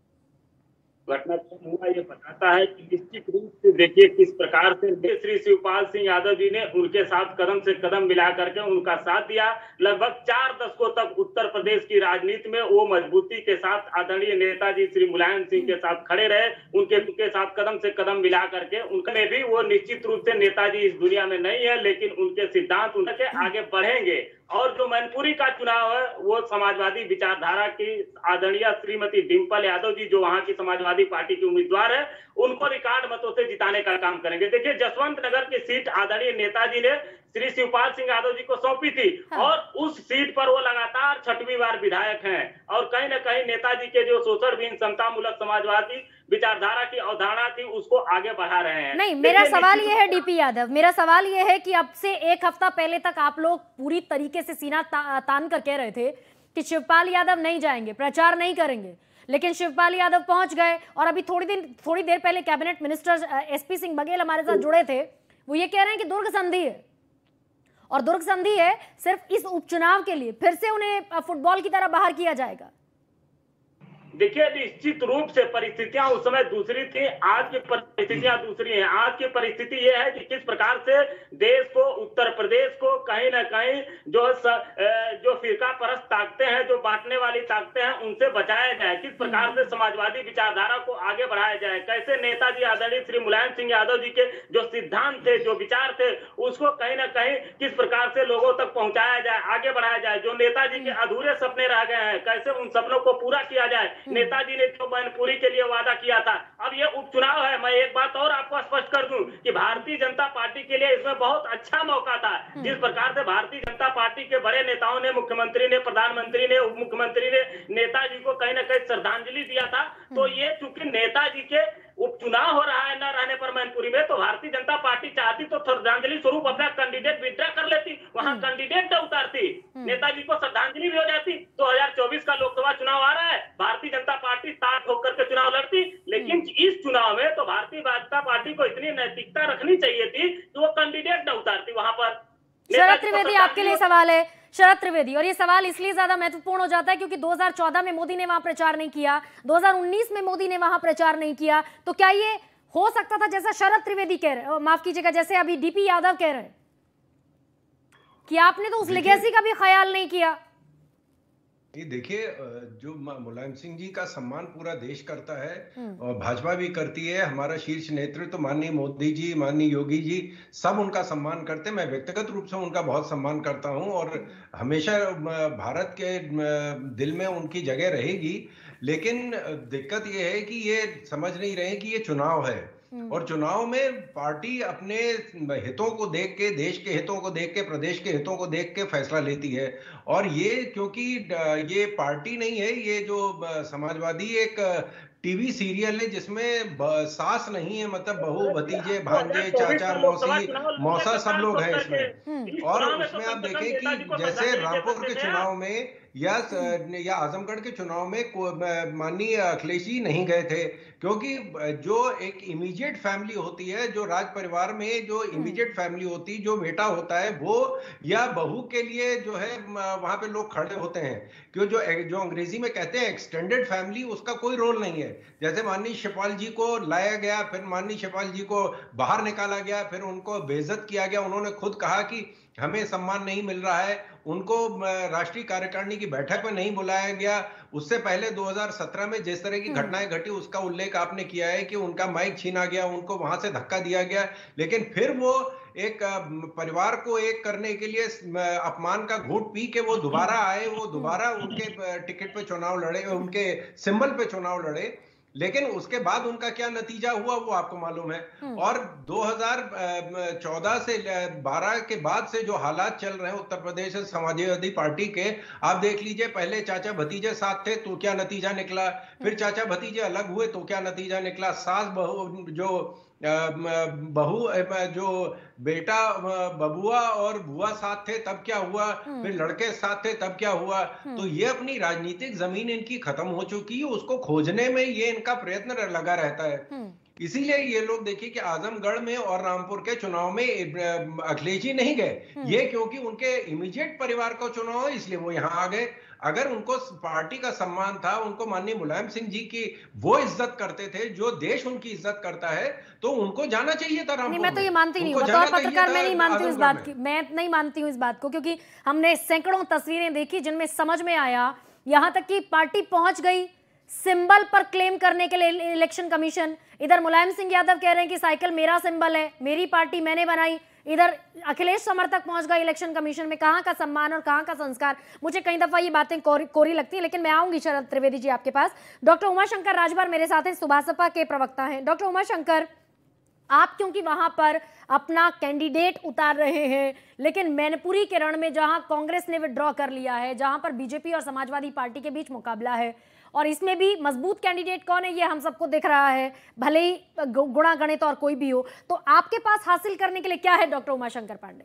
घटनाक्रम हुआ ये बताता है कि निश्चित रूप से देखिए किस प्रकार से श्री शिवपाल सिंह यादव जी ने उनके साथ कदम से कदम मिला करके उनका साथ दिया। लगभग चार दशकों तक उत्तर प्रदेश की राजनीति में वो मजबूती के साथ आदरणीय नेताजी श्री मुलायम सिंह के साथ खड़े रहे। उनके उनके साथ कदम से कदम मिला करके उनमें भी वो निश्चित रूप से नेताजी इस दुनिया में नहीं है, लेकिन उनके सिद्धांत उनके आगे बढ़ेंगे। और जो मैनपुरी का चुनाव है वो समाजवादी विचारधारा की आदरणीय श्रीमती डिंपल यादव जी, जो वहां की समाजवादी पार्टी की उम्मीदवार है, उनको रिकॉर्ड मतों से जिताने का काम करेंगे। देखिए, जसवंत नगर की सीट आदरणीय नेताजी ने श्री शिवपाल सिंह यादव जी को सौंपी थी। हाँ। और उस सीट पर वो लगातार छठवीं बार विधायक हैं और कहीं ना कहीं नेताजी के जो शोषणविहीन समतामूलक समाजवादी विचारधारा की अवधारणा थी उसको आगे बढ़ा रहे हैं। नहीं, मेरा सवाल ये है डीपी यादव, मेरा सवाल ये है कि अब से एक हफ्ता पहले तक आप लोग पूरी तरीके से सीना ता, तान कर कह रहे थे कि शिवपाल यादव नहीं जाएंगे, प्रचार नहीं करेंगे, लेकिन शिवपाल यादव पहुंच गए। और अभी थोड़ी दिन थोड़ी देर पहले cabinet minister SP Singh Baghel हमारे साथ जुड़े थे, वो ये कह रहे हैं कि दुर्ग संधि है और दुर्ग संधि है सिर्फ इस उपचुनाव के लिए, फिर से उन्हें फुटबॉल की तरह बाहर किया जाएगा। देखिए, निश्चित रूप से परिस्थितियां उस समय दूसरी थी, आज की परिस्थितियां दूसरी हैं। आज की परिस्थिति यह है कि किस प्रकार से देश को, उत्तर प्रदेश को कहीं ना कहीं जो स, जो फिरका परस्त ताकतें हैं, जो बांटने वाली ताकतें हैं, उनसे बचाया जाए। किस प्रकार से समाजवादी विचारधारा को आगे बढ़ाया जाए, कैसे नेताजी आदरणीय श्री मुलायम सिंह यादव जी के जो सिद्धांत थे, जो विचार थे, उसको कहीं ना कहीं किस प्रकार से लोगों तक पहुंचाया जाए, आगे बढ़ाया जाए। जो नेताजी के अधूरे सपने रह गए हैं, कैसे उन सपनों को पूरा किया जाए। नेताजी ने जो मैनपुरी के लिए वादा किया था, अब ये उपचुनाव है। मैं एक बात और आपको स्पष्ट कर दूं कि भारतीय जनता पार्टी के लिए इसमें बहुत अच्छा मौका था। जिस प्रकार से भारतीय जनता पार्टी के बड़े नेताओं ने, मुख्यमंत्री ने, प्रधानमंत्री ने, उप मुख्यमंत्री ने नेताजी को कहीं ना कहीं श्रद्धांजलि दिया था, तो ये चूंकि नेताजी के उपचुनाव हो रहा है न रहने पर मैनपुरी में, तो भारतीय जनता पार्टी चाहती तो श्रद्धांजलि स्वरूप अपना कैंडिडेट विड्रा कर लेती, वहां कैंडिडेट न उतारती, नेताजी को श्रद्धांजलि भी हो जाती। दो हजार चौबीस का लोकसभा चुनाव आ रहा है, भारतीय जनता पार्टी ताक होकर के चुनाव लड़ती, लेकिन इस चुनाव में तो भारतीय जनता पार्टी को इतनी नैतिकता रखनी चाहिए थी कि वो कैंडिडेट न उतारती वहां पर। शरद त्रिवेदी, आपके लिए सवाल है। शरद त्रिवेदी, और ये सवाल इसलिए ज्यादा महत्वपूर्ण हो जाता है क्योंकि दो हज़ार चौदह में मोदी ने वहां प्रचार नहीं किया, दो हज़ार उन्नीस में मोदी ने वहां प्रचार नहीं किया, तो क्या ये हो सकता था जैसा शरद त्रिवेदी कह रहे, माफ कीजिएगा, जैसे अभी डीपी यादव कह रहे हैं कि आपने तो उस लेगेसी का भी ख्याल नहीं किया? ये देखिए, जो मुलायम सिंह जी का सम्मान पूरा देश करता है और भाजपा भी करती है, हमारा शीर्ष नेतृत्व तो माननीय मोदी जी, माननीय योगी जी, सब उनका सम्मान करते हैं। मैं व्यक्तिगत रूप से उनका बहुत सम्मान करता हूं और हमेशा भारत के दिल में उनकी जगह रहेगी। लेकिन दिक्कत ये है कि ये समझ नहीं रहे कि ये चुनाव है, और चुनाव में पार्टी अपने हितों को देख के, देश के हितों को देख के, प्रदेश के हितों को देख के फैसला लेती है। और ये क्योंकि ये पार्टी नहीं है, ये जो समाजवादी एक टीवी सीरियल है जिसमें सास नहीं है, मतलब बहू, भतीजे, भांजे, चाचा, मौसी, मौसा सब लोग हैं इसमें। और उसमें आप देखें कि जैसे रामपुर के चुनाव में या या आजमगढ़ के चुनाव में माननीय अखिलेश जी नहीं गए थे, क्योंकि जो एक इमीडिएट फैमिली होती है, जो राज परिवार में जो इमीडिएट फैमिली होती है, जो बेटा होता है वो या बहू के लिए जो है वहां पे लोग खड़े होते हैं, क्यों जो जो अंग्रेजी में कहते हैं एक्सटेंडेड फैमिली, उसका कोई रोल नहीं है। जैसे माननीय शिवपाल जी को लाया गया, फिर माननीय शिवपाल जी को बाहर निकाला गया, फिर उनको बेइज्जत किया गया, उन्होंने खुद कहा कि हमें सम्मान नहीं मिल रहा है, उनको राष्ट्रीय कार्यकारिणी की बैठक में नहीं बुलाया गया। उससे पहले दो हज़ार सत्रह में जिस तरह की घटनाएं घटी उसका उल्लेख आपने किया है कि उनका माइक छीना गया, उनको वहां से धक्का दिया गया, लेकिन फिर वो एक परिवार को एक करने के लिए अपमान का घूंट पी के वो दोबारा आए, वो दोबारा उनके टिकट पे चुनाव लड़े, उनके सिंबल पे चुनाव लड़े। लेकिन उसके बाद उनका क्या नतीजा हुआ वो आपको मालूम है। और दो हज़ार चौदह से बारह के बाद से जो हालात चल रहे हैं उत्तर प्रदेश समाजवादी पार्टी के, आप देख लीजिए, पहले चाचा भतीजे साथ थे तो क्या नतीजा निकला, फिर चाचा भतीजे अलग हुए तो क्या नतीजा निकला, सास बहू जो बहू जो बेटा बबुआ और बुआ साथ थे तब क्या हुआ, फिर लड़के साथ थे तब क्या हुआ। तो ये अपनी राजनीतिक जमीन इनकी खत्म हो चुकी है, उसको खोजने में ये इनका प्रयत्न लगा रहता है। इसीलिए ये लोग देखिए कि आजमगढ़ में और रामपुर के चुनाव में अखिलेश जी नहीं गए, ये क्योंकि उनके इमीडिएट परिवार का चुनाव है इसलिए वो यहाँ आ गए। अगर उनको पार्टी का सम्मान था, उनको माननीय मुलायम सिंह जी की वो इज्जत करते थे जो देश उनकी इज्जत करता है, तो उनको जाना चाहिए था रामपुर। नहीं, मैं तो ये मानती नहीं हूँ, बतौर पत्रकार मैं नहीं मानती हूँ इस बात की, मैं नहीं मानती हूँ इस बात को, क्योंकि हमने सैकड़ों तस्वीरें देखी जिनमें समझ में आया, यहाँ तक कि पार्टी पहुंच गई सिंबल पर क्लेम करने के लिए इलेक्शन कमीशन। इधर मुलायम सिंह यादव कह रहे हैं कि साइकिल मेरा सिंबल है, मेरी पार्टी मैंने बनाई, इधर अखिलेश समर्थक पहुंच गए इलेक्शन कमीशन में। कहां का सम्मान और कहां का संस्कार। मुझे कई दफा ये बातें कोरी, कोरी लगती है, लेकिन मैं आऊंगी शरद त्रिवेदी जी आपके पास। डॉक्टर उमाशंकर राजभर मेरे साथ हैं, सुभासपा के प्रवक्ता हैं। डॉक्टर उमाशंकर, आप क्योंकि वहां पर अपना कैंडिडेट उतार रहे हैं, लेकिन मैनपुरी के रण में जहां कांग्रेस ने विड्रॉ कर लिया है, जहां पर बीजेपी और समाजवादी पार्टी के बीच मुकाबला है, और इसमें भी मजबूत कैंडिडेट कौन है ये हम सबको दिख रहा है, भले ही गुणा गणित और कोई भी हो, तो आपके पास हासिल करने के लिए क्या है डॉक्टर उमाशंकर पांडे?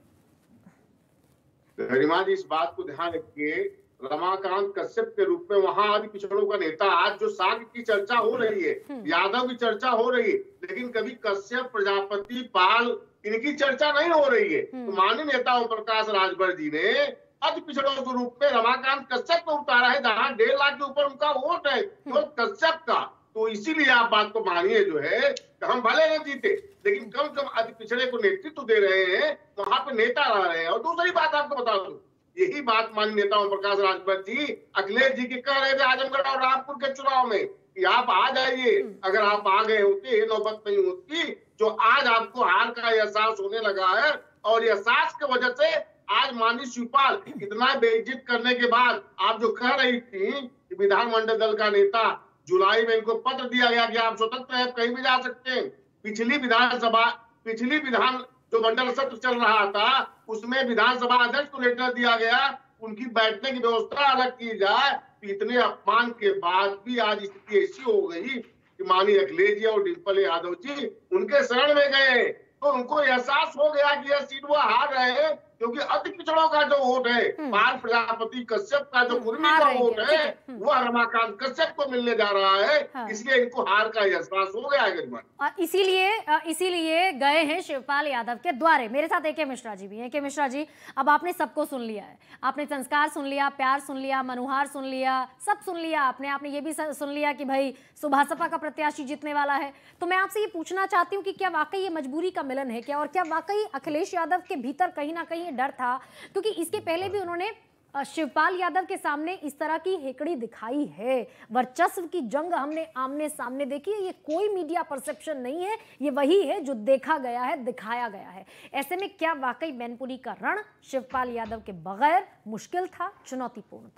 गरिमा जी, इस बात को ध्यान रखिए, रमाकांत कश्यप के रूप में वहां आदि पिछड़ों का नेता, आज जो सांग की चर्चा हो रही है, यादव की चर्चा हो रही है, लेकिन कभी कश्यप, प्रजापति, पाल इनकी चर्चा नहीं हो रही है। तो माननीय नेता ओम प्रकाश राजभर जी ने अति पिछड़ों के रूप में रमाकांत कश्यप को उतारा है, जहां डेढ़ लाख के ऊपर उनका वोट है केवल कश्यप का। तो इसीलिए आप बात को मानिए जो है, हम भले न जीते लेकिन कम से कम अति पिछड़े को नेतृत्व दे रहे हैं, वहां पे नेता रह रहे हैं। और दूसरी बात आपको बता दूं, यही बात माननीय नेता ओम प्रकाश राजभर जी अखिलेश जी की कह रहे थे आजमगढ़ और रामपुर के चुनाव में कि आप आ जाइए। अगर आप आ गए होते नौबत नहीं होती। जो आज आपको हार का एहसास होने लगा है, और ये एहसास की वजह से आज माननीय शिवपाल इतना बेइज्जत करने के बाद आप जो कह रही थी कि विधानमंडल दल का नेता, जुलाई में इनको पत्र दिया गया कि आप स्वतंत्र हैं, कहीं भी जा सकते हैं। पिछली विधानसभा पिछली विधान जो मंडल सत्र चल रहा था उसमें विधानसभा अध्यक्ष को लेटर दिया गया, उनकी बैठने की व्यवस्था अलग की जाए। इतने अपमान के बाद भी आज स्थिति ऐसी हो गई कि माननीय अखिलेश जी और डिम्पल यादव जी उनके शरण में गए, तो उनको एहसास हो गया कि यह सीट वो हार रहे हैं, क्योंकि अति पिछड़ों का जो वोट है, पाल प्रजापति कश्यप का जो कुर्मी का वोट है, वह रमाकांत कश्यप को मिलने जा रहा है। हाँ। इसलिए इनको हार का एहसास हो गया है। इसीलिए इसीलिए गए हैं शिवपाल यादव के द्वारे। मेरे साथ ए के मिश्रा जी भी हैं। ए के मिश्रा जी, अब आपने सबको सुन लिया है, आपने संस्कार सुन लिया, प्यार सुन लिया, मनुहार सुन लिया, सब सुन लिया आपने। आपने ये भी सुन लिया कि भाई सुभासपा का प्रत्याशी जीतने वाला है। तो मैं आपसे ये पूछना चाहती हूँ कि क्या वाकई ये मजबूरी का मिलन है क्या, और क्या वाकई अखिलेश यादव के भीतर कहीं ना कहीं डर था? क्योंकि इसके पहले भी उन्होंने शिवपाल यादव के सामने इस तरह की हेकड़ी दिखाई है, वर्चस्व की जंग हमने आमने सामने देखी है। ये कोई मीडिया परसेप्शन नहीं है, ये वही है जो देखा गया है, दिखाया गया है। ऐसे में क्या वाकई मैनपुरी का रण शिवपाल यादव के बगैर मुश्किल था, चुनौतीपूर्ण था?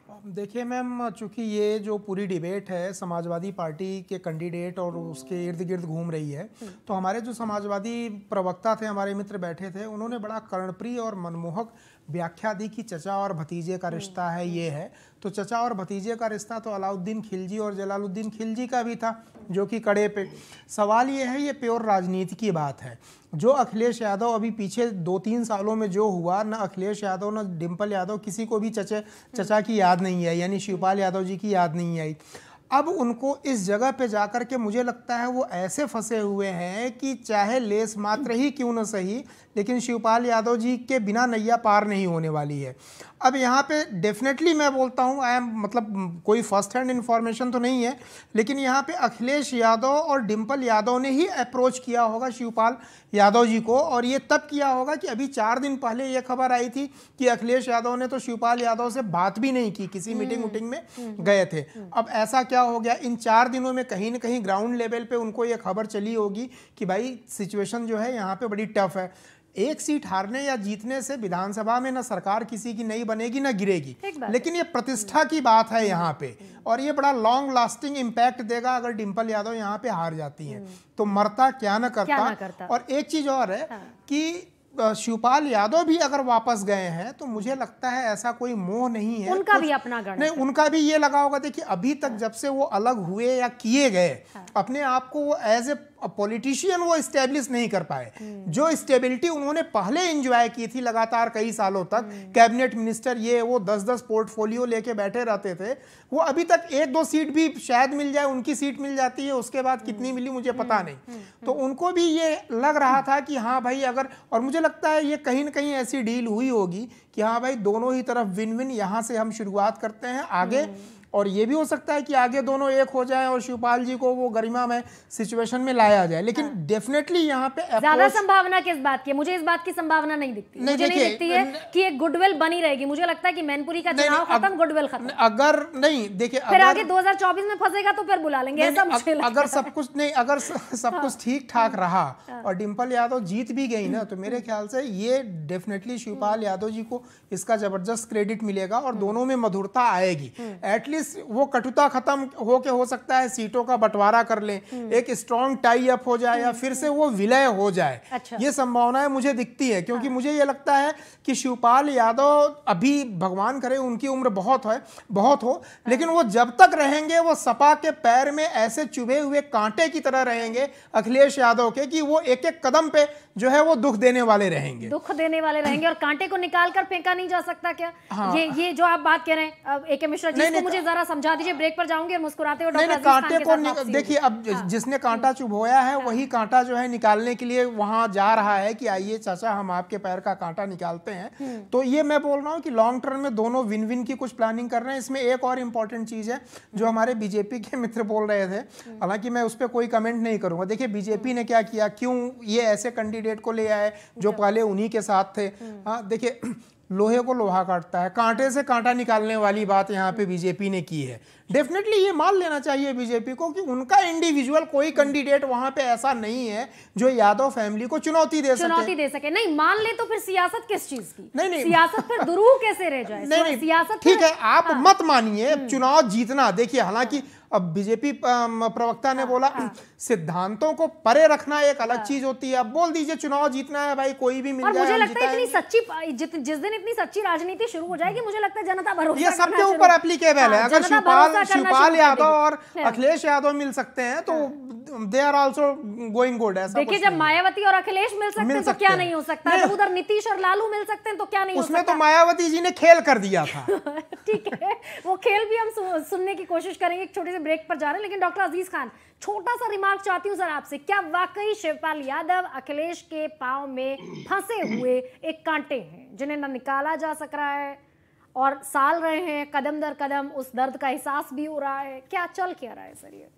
देखिए मैम, चूंकि ये जो पूरी डिबेट है समाजवादी पार्टी के कैंडिडेट और उसके इर्द गिर्द घूम रही है, तो हमारे जो समाजवादी प्रवक्ता थे, हमारे मित्र बैठे थे, उन्होंने बड़ा कर्णप्रिय और मनमोहक व्याख्या दी कि चचा और भतीजे का रिश्ता है, ये है। तो चचा और भतीजे का रिश्ता तो अलाउद्दीन खिलजी और जलालुद्दीन खिलजी का भी था, जो कि कड़े पे। सवाल ये है, ये प्योर राजनीति की बात है। जो अखिलेश यादव अभी पीछे दो तीन सालों में जो हुआ, न अखिलेश यादव न डिम्पल यादव किसी को भी चचे चचा की याद नहीं आई, यानी शिवपाल यादव जी की याद नहीं आई। अब उनको इस जगह पे जाकर के मुझे लगता है वो ऐसे फंसे हुए हैं कि चाहे लेस मात्र ही क्यों न सही, लेकिन शिवपाल यादव जी के बिना नैया पार नहीं होने वाली है। अब यहाँ पे डेफिनेटली मैं बोलता हूँ, आई एम मतलब कोई फर्स्ट हैंड इन्फॉर्मेशन तो नहीं है, लेकिन यहाँ पे अखिलेश यादव और डिम्पल यादव ने ही अप्रोच किया होगा शिवपाल यादव जी को, और ये तब किया होगा कि अभी चार दिन पहले ये खबर आई थी कि अखिलेश यादव ने तो शिवपाल यादव से बात भी नहीं की, किसी मीटिंग वूटिंग में गए थे। अब ऐसा क्या हो गया, इन चार दिनों में कहीं ना कहीं ग्राउंड लेवल पे उनको ये खबर चली होगी कि भाई सिचुएशन जो है यहाँ पे बड़ी टफ है। एक सीट हारने या जीतने से विधानसभा में ना सरकार किसी की नहीं बनेगी ना गिरेगी, लेकिन ये प्रतिष्ठा की बात है यहाँ पे, और ये बड़ा लॉन्ग लास्टिंग इम्पैक्ट देगा अगर डिम्पल यादव यहाँ पे हार जाती हैं तो मरता क्या न करता, क्या न करता। और एक चीज और है हाँ। कि शिवपाल यादव भी अगर वापस गए हैं तो मुझे लगता है ऐसा कोई मोह नहीं है, उनका भी अपना गणित नहीं, उनका भी ये लगा होगा। देखिए अभी तक जब से वो अलग हुए या किए गए, अपने आप को वो एज ए पॉलिटिशियन वो स्टेब्लिश नहीं कर पाए। जो स्टेबिलिटी उन्होंने पहले एंजॉय की थी लगातार कई सालों तक, कैबिनेट मिनिस्टर ये वो दस दस पोर्टफोलियो लेके बैठे रहते थे, वो अभी तक एक दो सीट भी शायद मिल जाए, उनकी सीट मिल जाती है, उसके बाद कितनी मिली मुझे पता नहीं। तो उनको भी ये लग रहा था कि हाँ भाई अगर, और मुझे लगता है ये कहीं ना कहीं ऐसी डील हुई होगी कि हाँ भाई दोनों ही तरफ विन विन, यहाँ से हम शुरुआत करते हैं आगे, और ये भी हो सकता है कि आगे दोनों एक हो जाएं और शिवपाल जी को वो गरिमा में सिचुएशन में लाया जाए। लेकिन हाँ। डेफिनेटली यहाँ पे ज्यादा संभावना किस बात की है? मुझे इस बात की संभावना नहीं दिखती, नहीं मुझे नहीं दिखती है कि एक गुडविल बनी रहेगी। मुझे लगता है कि मैनपुरी का चुनाव खत्म, गुडविल खत्म। अगर नहीं देखिए फिर आगे दो हजार चौबीस में फंसेगा तो फिर बुला लेंगे, ऐसा मुझे लगता है। अगर सब कुछ नहीं, अगर सब कुछ ठीक ठाक रहा और डिम्पल यादव जीत भी गई ना, तो मेरे ख्याल से ये डेफिनेटली शिवपाल यादव जी को इसका जबरदस्त क्रेडिट मिलेगा और दोनों में मधुरता आएगी। एटलीस्ट वो कटुता खत्म हो के हो सकता है सीटों का बंटवारा कर लें, एक स्ट्रॉन्ग टाई अप हो जाए या फिर से वो विलय हो जाए। अच्छा। ये संभावनाएं मुझे दिखती है, क्योंकि हाँ। मुझे ये लगता है कि शिवपाल यादव अभी भगवान करे उनकी उम्र बहुत है बहुत हो हाँ। लेकिन वो जब तक रहेंगे वो सपा के पैर में ऐसे चुभे हुए कांटे की तरह रहेंगे अखिलेश यादव के, कि वो एक एक कदम पे जो है वो दुख देने वाले रहेंगे दुख देने वाले रहेंगे और कांटे को निकाल कर फेंका नहीं जा सकता क्या? हाँ। ये ये जो आप बात कह रहे हैं ए के मिश्रा जी, इसको मुझे जरा समझा दीजिए। ब्रेक पर जाऊंगे और मुस्कुराते हुए डॉक्टर कांटे को देखिए, अब हाँ। जिसने कांटा चुभोया है हाँ। वही कांटा जो है निकालने के लिए वहां जा रहा है कि आइए चाचा हम आपके पैर का कांटा निकालते हैं। तो ये मैं बोल रहा हूँ कि लॉन्ग टर्म में दोनों विन विन की कुछ प्लानिंग कर रहे हैं। इसमें एक और इम्पोर्टेंट चीज है जो हमारे बीजेपी के मित्र बोल रहे थे, हालांकि मैं उस पर कोई कमेंट नहीं करूंगा। देखिए बीजेपी ने क्या किया, क्यों ये ऐसे कैंडिडेट को ले आए जो पहले उन्हीं के साथ थे। हाँ देखिए लोहे को लोहा काटता है, कांटे से कांटा निकालने वाली बात यहाँ पे बीजेपी ने की है। डेफिनेटली ये मान लेना चाहिए बीजेपी को कि उनका इंडिविजुअल कोई कैंडिडेट वहां पे ऐसा नहीं है जो यादव फैमिली को चुनौती दे सके चुनौती दे सके नहीं मान ले तो फिर सियासत किस चीज की? नहीं नहीं सियासत फिर दुरूह कैसे रह जाए? नहीं नहीं सियासत ठीक है, आप हाँ। मत मानिए चुनाव जीतना। देखिए हालांकि अब बीजेपी प्रवक्ता ने बोला हाँ। सिद्धांतों को परे रखना एक अलग हाँ। चीज होती है। अब बोल दीजिए चुनाव जीतना है भाई, कोई भी मिल और जाए। मुझे लगता है इतनी सच्ची जिस दिन इतनी सच्ची राजनीति शुरू हो जाएगी, मुझे लगता है जनता भरोसा ये सबके ऊपर एप्लीकेबल है। अगर शिवपाल शिवपाल यादव और अखिलेश यादव मिल सकते हैं तो they are also going good. ऐसा देखिए जब मायावती और अखिलेश मिल सकते हैं तो क्या नहीं हो सकता, जब उधर नीतीश और लालू मिल सकते हैं तो क्या नहीं हो सकता। उसमें तो मायावती जी ने खेल कर दिया था। ठीक है, वो खेल भी हम सुनने की कोशिश करेंगे। एक छोटे से ब्रेक पर जा रहे हैं, लेकिन डॉक्टर अजीज खान छोटा सा रिमार्क चाहती हूँ सर आपसे। क्या वाकई शिवपाल यादव अखिलेश के पांव में फंसे हुए एक कांटे हैं जिन्हें न निकाला जा सक रहा है और साल रहे हैं कदम दर कदम, उस दर्द का एहसास भी हो रहा है? क्या चल क्या रहा है सर? ये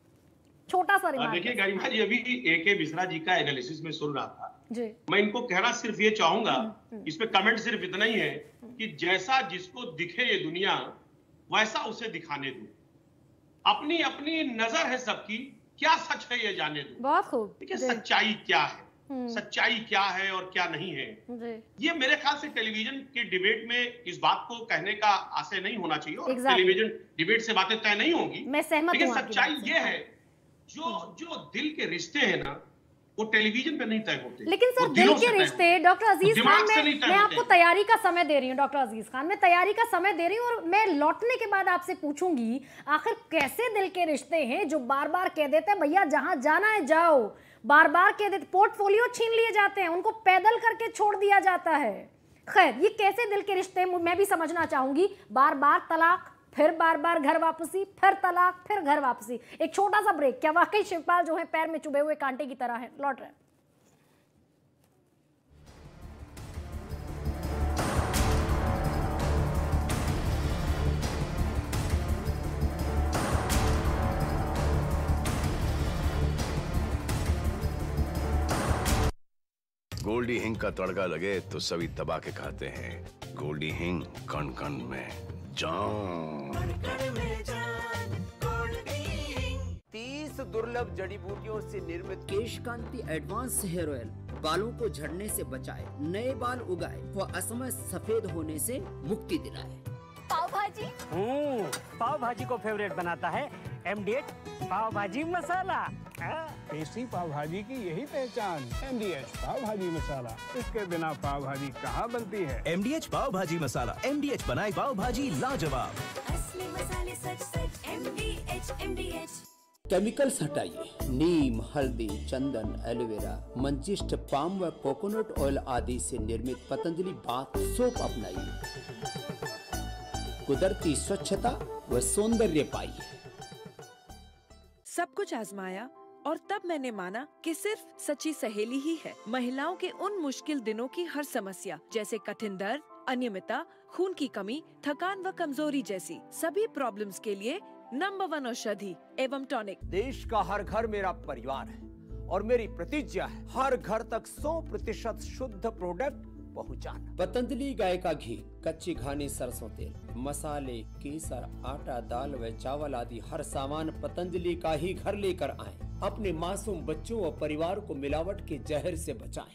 छोटा सा रिमार्क। देखिए गरिमा जी, अभी ए के मिश्रा जी का एनालिसिस में सुन रहा था जी। मैं इनको कहना सिर्फ ये चाहूंगा, इसमें कमेंट सिर्फ इतना ही है कि जैसा जिसको दिखे ये दुनिया वैसा उसे दिखाने दो। अपनी अपनी नजर है सबकी, क्या सच है ये जाने दो। बहुत खूब। देखिए सच्चाई क्या है, सच्चाई क्या है और क्या नहीं है। ये मेरे ख्याल से टेलीविजन के डिबेट में इस बात को कहने का आशय नहीं होना चाहिए और exactly. टेलीविजन डिबेट से बातें तय नहीं होंगी। मैं सहमत हूं। लेकिन सच्चाई ये है जो जो दिल के रिश्ते हैं ना वो टेलीविजन पे नहीं तय होते। लेकिन सर दिल के रिश्ते डॉक्टर अजीज खान, मैं मैं आपको तैयारी का समय दे रही हूँ डॉक्टर अजीज खान, मैं तैयारी का समय दे रही हूँ और मैं लौटने के बाद आपसे पूछूंगी आखिर कैसे दिल के रिश्ते हैं जो बार बार कह देते हैं भैया जहां जाना है जाओ, बार बार कह देते, पोर्टफोलियो छीन लिए जाते हैं, उनको पैदल करके छोड़ दिया जाता है। खैर ये कैसे दिल के रिश्ते मैं भी समझना चाहूंगी। बार बार तलाक, फिर बार बार घर वापसी, फिर तलाक, फिर घर वापसी। एक छोटा सा ब्रेक। क्या वाकई शिवपाल जो है पैर में चुभे हुए कांटे की तरह है? लौट रहे हैं। गोल्डी हिंग का तड़का लगे तो सभी दबा के खाते हैं। गोल्डी हिंग कण कण में जान। तीस दुर्लभ जड़ी बूटियों से निर्मित Kesh Kanti advance hair oil बालों को झड़ने से बचाए, नए बाल उगाए व असमय सफेद होने से मुक्ति दिलाए। पाव भाजी पाव भाजी को फेवरेट बनाता है एमडीएच पाव भाजी मसाला। टेस्टी पाव भाजी की यही पहचान, एमडीएच पाव भाजी मसाला। इसके बिना पाव भाजी कहाँ बनती है? एमडीएच पाव भाजी मसाला। एमडीएच बनाए पाव भाजी लाजवाब। असली मसाले सच सच एमडीएच एमडीएच। केमिकल्स हटाइए, नीम, हल्दी, चंदन, एलोवेरा, मंजिष्ठ, पाम व कोकोनट ऑयल आदि से निर्मित पतंजलि बाथ सोप अपनाइए। कुदरती स्वच्छता व सौंदर्य पाइए। सब कुछ आजमाया और तब मैंने माना कि सिर्फ सच्ची सहेली ही है महिलाओं के उन मुश्किल दिनों की हर समस्या, जैसे कठिन दर्द, अनियमितता, खून की कमी, थकान व कमजोरी जैसी सभी प्रॉब्लम्स के लिए नंबर वन औषधि एवं टॉनिक। देश का हर घर मेरा परिवार है और मेरी प्रतिज्ञा है हर घर तक सौ प्रतिशत शुद्ध प्रोडक्ट पहुंचाना। पतंजलि गाय का घी, कच्ची घानी सरसों तेल, मसाले, केसर, आटा, दाल व चावल आदि हर सामान पतंजलि का ही घर लेकर आएं। अपने मासूम बच्चों व परिवार को मिलावट के जहर से बचाएं।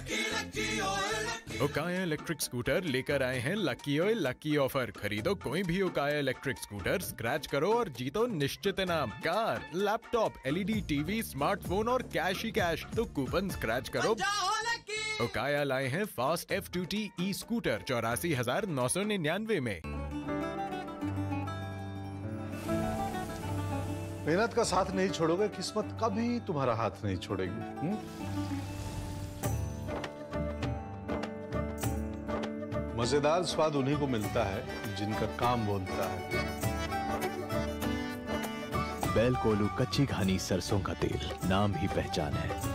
उकाया इलेक्ट्रिक स्कूटर लेकर आए हैं लकी ऑयल लकी ऑफर। खरीदो कोई भी उकाया इलेक्ट्रिक स्कूटर, स्क्रैच करो और जीतो निश्चित इनाम, car, laptop, LED TV, smartphone और कैश ही कैश। तो कूपन स्क्रैच करो। उकाया लाए हैं fast F two T E scooter चौरासी हजार नौ सौ निन्यानवे में। मेहनत का साथ नहीं छोड़ोगे, किस्मत कभी तुम्हारा हाथ नहीं छोड़ेगी। हुँ? मजेदार स्वाद उन्हीं को मिलता है जिनका काम बोलता है। बैल कोलू कच्ची घानी सरसों का तेल, नाम ही पहचान है।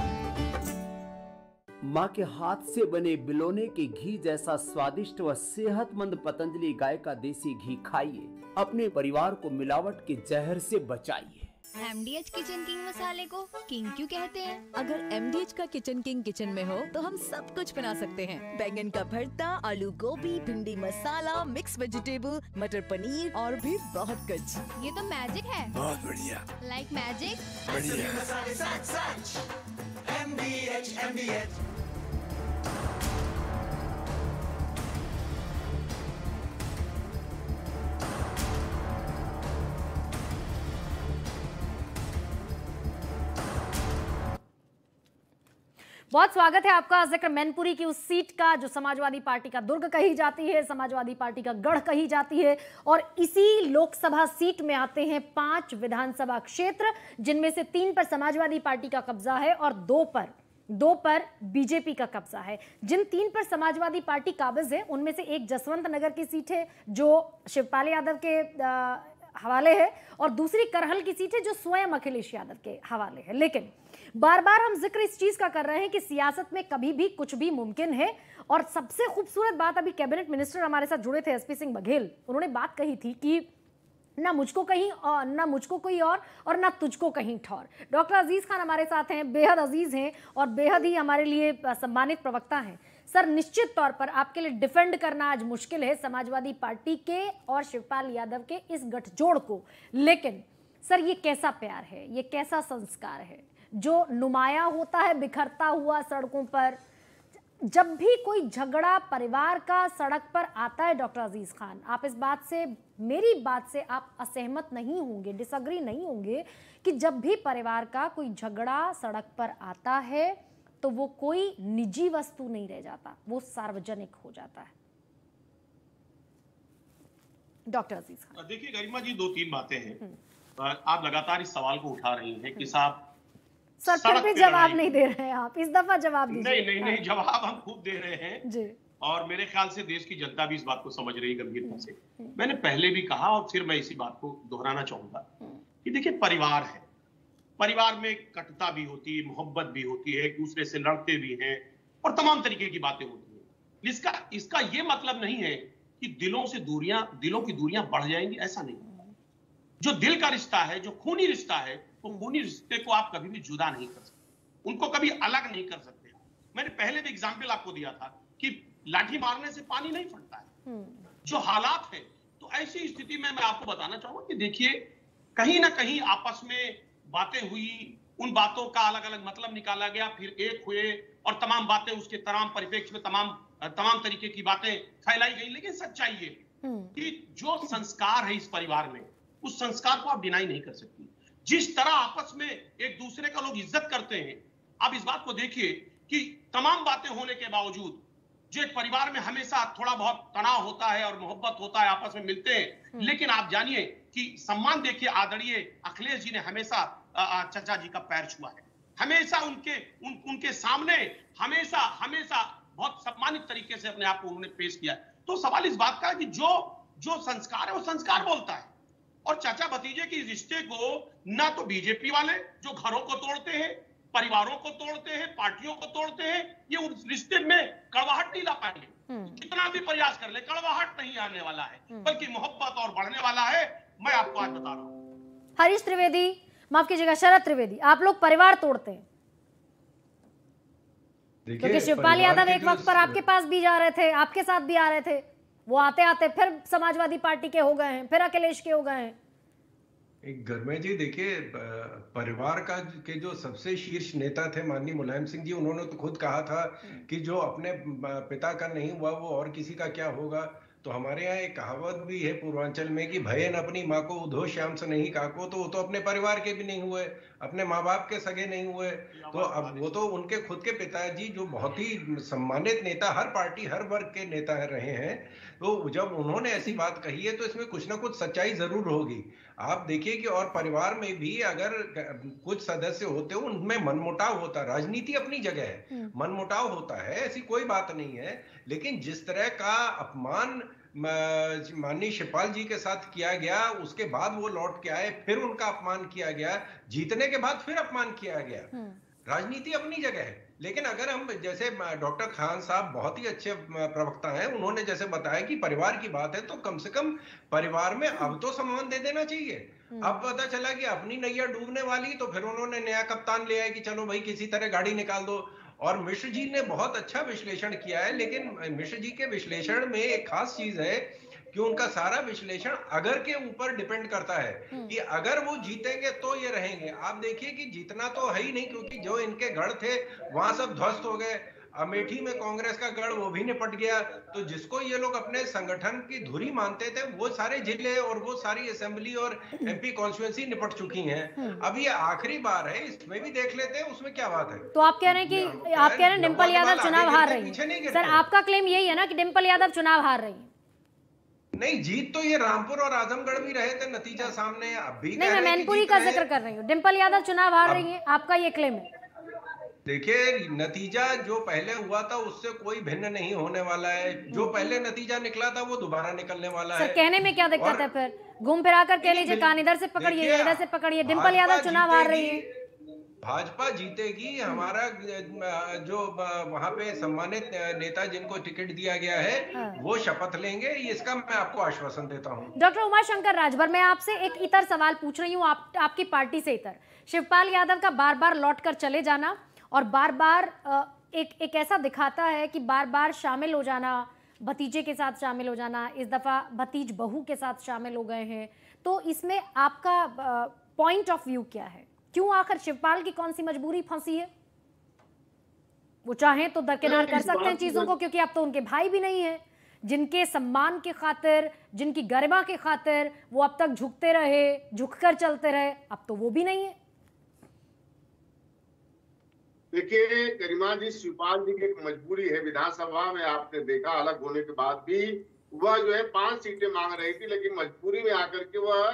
माँ के हाथ से बने बिलोने के घी जैसा स्वादिष्ट व सेहतमंद पतंजलि गाय का देसी घी खाइए। अपने परिवार को मिलावट के जहर से बचाइए। एमडीएच किचन किंग मसाले को किंग क्यों कहते हैं? अगर एमडीएच का किचन किंग किचन में हो तो हम सब कुछ बना सकते हैं। बैंगन का भरता, आलू गोभी, भिंडी मसाला, मिक्स वेजिटेबल, मटर पनीर और भी बहुत कुछ। ये तो मैजिक है। बहुत बढ़िया। Like magic. बढ़िया। मसाले सच सच। एमडीएच एमडीएच। बहुत स्वागत है आपका। जिक्र मैनपुरी की उस सीट का जो समाजवादी पार्टी का दुर्ग कही जाती है, समाजवादी पार्टी का गढ़ कही जाती है, और इसी लोकसभा सीट में आते हैं पांच विधानसभा क्षेत्र, जिनमें से तीन पर समाजवादी पार्टी का कब्जा है और दो पर दो पर बीजेपी का कब्जा है। जिन तीन पर समाजवादी पार्टी काबिज है उनमें से एक जसवंत नगर की सीट है जो शिवपाल यादव के आ, हवाले है, और दूसरी करहल की सीट है जो स्वयं अखिलेश यादव के हवाले है। लेकिन बार बार हम जिक्र इस चीज का कर रहे हैं कि सियासत में कभी भी कुछ भी मुमकिन है। और सबसे खूबसूरत बात, अभी कैबिनेट मिनिस्टर हमारे साथ जुड़े थे एसपी सिंह बघेल, उन्होंने बात कही थी कि ना मुझको कहीं और ना मुझको कोई और और ना तुझको कहीं ठौर। डॉक्टर अजीज खान हमारे साथ हैं, बेहद अजीज हैं और बेहद ही हमारे लिए सम्मानित प्रवक्ता हैं। सर, निश्चित तौर पर आपके लिए डिफेंड करना आज मुश्किल है समाजवादी पार्टी के और शिवपाल यादव के इस गठजोड़ को, लेकिन सर ये कैसा प्यार है, ये कैसा संस्कार है जो नुमाया होता है बिखरता हुआ सड़कों पर। जब भी कोई झगड़ा परिवार का सड़क पर आता है डॉक्टर अजीज खान, आप इस बात से, मेरी बात से आप असहमत नहीं होंगे, डिसएग्री नहीं होंगे कि जब भी परिवार का कोई झगड़ा सड़क पर आता है तो वो कोई निजी वस्तु नहीं रह जाता, वो सार्वजनिक हो जाता है। डॉक्टर अजीज खान, देखिए गरिमा जी, दो तीन बातें हैं। आप लगातार इस सवाल को उठा रही हैं कि साहब सर फिर भी जवाब नहीं दे रहे हैं आप, इस दफा जवाब दीजिए। नहीं नहीं नहीं, जवाब हम खूब दे रहे हैं जी। और मेरे ख्याल से देश की जनता भी इस बात को समझ रही है गंभीरता से। मैंने पहले भी कहा और फिर मैं इसी बात को दोहराना चाहूंगा कि देखिए, परिवार है, परिवार में कटुता भी होती है, मोहब्बत भी होती है, एक दूसरे से लड़ते भी हैं और तमाम तरीके की बातें होती है। इसका इसका ये मतलब नहीं है कि दिलों से दूरियां दिलों की दूरियां बढ़ जाएंगी, ऐसा नहीं। जो दिल का रिश्ता है, जो खूनी रिश्ता है, वो खूनी रिश्ते को आप कभी भी जुदा नहीं कर सकते, उनको कभी अलग नहीं कर सकते। मैंने पहले भी एग्जाम्पल आपको दिया था कि लाठी मारने से पानी नहीं फटता है, जो हालात है। तो ऐसी स्थिति में मैं आपको बताना चाहूंगा कि देखिए, कहीं ना कहीं आपस में बातें हुई, उन बातों का अलग अलग मतलब निकाला गया, फिर एक हुए और तमाम बातें उसके तमाम परिप्रेक्ष्य में तमाम तमाम तरीके की बातें फैलाई गई। लेकिन सच्चाई ये कि जो संस्कार है इस परिवार में, उस संस्कार को आप डिनाई नहीं कर सकती। जिस तरह आपस में एक दूसरे का लोग इज्जत करते हैं, आप इस बात को देखिए कि तमाम बातें होने के बावजूद जो एक परिवार में हमेशा थोड़ा बहुत तनाव होता है और मोहब्बत होता है, आपस में मिलते हैं, लेकिन आप जानिए कि सम्मान देखिए, आदरणीय अखिलेश जी ने हमेशा चाचा जी का पैर छुआ है, हमेशा उनके उन, उनके सामने हमेशा हमेशा बहुत सम्मानित तरीके से अपने आप को उन्होंने पेश किया। तो सवाल इस बात का है कि जो जो संस्कार है वो संस्कार बोलता है। और चाचा भतीजे के रिश्ते को ना तो बीजेपी वाले जो घरों को तोड़ते हैं, परिवारों को तोड़ते हैं, पार्टियों को तोड़ते हैं, ये उस रिश्ते में कड़वाहट नहीं ला पाएंगे। कितना भी प्रयास कर ले, कड़वाहट नहीं आने वाला है, बल्कि मोहब्बत और बढ़ने वाला है। मैं आपको आज बता रहा हूँ। हरीश त्रिवेदी, माफ कीजिएगा, शरद त्रिवेदी, आप लोग परिवार तोड़ते हैं क्योंकि शिवपाल यादव एक वक्त पर आपके पास भी जा रहे थे, आपके साथ भी आ रहे थे, वो आते आते फिर समाजवादी पार्टी के हो गए हैं, फिर अखिलेश के हो गए हैं। एक गर्मे जी, देखिए, परिवार का के जो सबसे शीर्ष नेता थे माननीय मुलायम सिंह जी, उन्होंने तो खुद कहा था कि जो अपने पिता का नहीं हुआ वो और किसी का क्या होगा। तो हमारे यहाँ एक कहावत भी है पूर्वांचल में कि भयन अपनी माँ को उधो श्याम से नहीं काको। तो वो तो अपने परिवार के भी नहीं हुए, अपने माँ बाप के सगे नहीं हुए, तो अब वो तो उनके खुद के पिताजी जो बहुत ही सम्मानित नेता, हर पार्टी हर वर्ग के नेता रहे हैं, तो जब उन्होंने ऐसी बात कही है तो इसमें कुछ ना कुछ सच्चाई जरूर होगी। आप देखिए कि और परिवार में भी अगर कुछ सदस्य होते हो उनमें मनमुटाव होता है, राजनीति अपनी जगह है, मनमुटाव होता है, ऐसी कोई बात नहीं है। लेकिन जिस तरह का अपमान माननीय शिवपाल जी के साथ किया गया, उसके बाद वो लौट के आए, फिर उनका अपमान किया गया, जीतने के बाद फिर अपमान किया गया। राजनीति अपनी जगह है। लेकिन अगर हम, जैसे डॉक्टर खान साहब बहुत ही अच्छे प्रवक्ता हैं, उन्होंने जैसे बताया कि परिवार की बात है, तो कम से कम परिवार में अब तो सम्मान दे देना चाहिए। अब पता चला कि अपनी नैया डूबने वाली, तो फिर उन्होंने नया कप्तान ले आया कि चलो भाई किसी तरह गाड़ी निकाल दो। और मिश्र जी ने बहुत अच्छा विश्लेषण किया है, लेकिन मिश्र जी के विश्लेषण में एक खास चीज है कि उनका सारा विश्लेषण अगर के ऊपर डिपेंड करता है कि अगर वो जीतेंगे तो ये रहेंगे। आप देखिए कि जीतना तो है ही नहीं, क्योंकि जो इनके गढ़ थे वहां सब ध्वस्त हो गए। अमेठी में कांग्रेस का गढ़ वो भी निपट गया। तो जिसको ये लोग अपने संगठन की धुरी मानते थे, वो सारे जिले और वो सारी असेंबली और एमपी कॉन्स्टिट्यूएंसी निपट चुकी हैं। अब ये आखिरी बार है, इसमें भी देख लेते हैं, उसमें क्या बात है। तो आप कह रहे हैं कि आप कह रहे हैं डिंपल यादव चुनाव हार रही है। सर, आपका क्लेम यही है ना कि डिंपल यादव चुनाव हार रही है? नहीं, जीत तो ये रामपुर और आजमगढ़ भी रहे थे, नतीजा सामने अब भी। नहीं, मैं मैनपुरी का जिक्र कर रही हूँ। डिंपल यादव चुनाव हार रही है, आपका ये क्लेम है? देखिए, नतीजा जो पहले हुआ था उससे कोई भिन्न नहीं होने वाला है। जो पहले नतीजा निकला था वो दोबारा निकलने वाला है। सर, कहने में क्या दिक्कत है? फिर घूम फिरा कर कह लीजिए, कान इधर से पकड़िए, इधर से पकड़िए। डिंपल यादव चुनाव हार रही है, भाजपा जीतेगी। हमारा जो वहां पे सम्मानित नेता जिनको टिकट दिया गया है वो शपथ लेंगे, इसका मैं आपको आश्वासन देता हूं। डॉक्टर उमाशंकर राजभर, मैं आपसे एक इतर सवाल पूछ रही हूँ, आप, आपकी पार्टी से इतर। शिवपाल यादव का बार बार लौट कर चले जाना और बार बार एक एक ऐसा दिखाता है कि बार बार शामिल हो जाना, भतीजे के साथ शामिल हो जाना, इस दफा भतीज बहू के साथ शामिल हो गए हैं, तो इसमें आपका पॉइंट ऑफ व्यू क्या है? क्यों आखिर शिवपाल की कौन सी मजबूरी फंसी है? वो चाहें तो दरकिनार कर सकते हैं चीजों को, क्योंकि अब तो उनके भाई भी नहीं है जिनके सम्मान के खातिर, जिनकी गरिमा के खातिर वो अब तक झुकते रहे, झुककर चलते रहे, अब तो वो भी नहीं है। देखिए गरिमा जी, शिवपाल जी की एक मजबूरी है। विधानसभा में आपने देखा अलग होने के बाद भी वह जो है पांच सीटें मांग रही थी, लेकिन मजबूरी में आकर के वह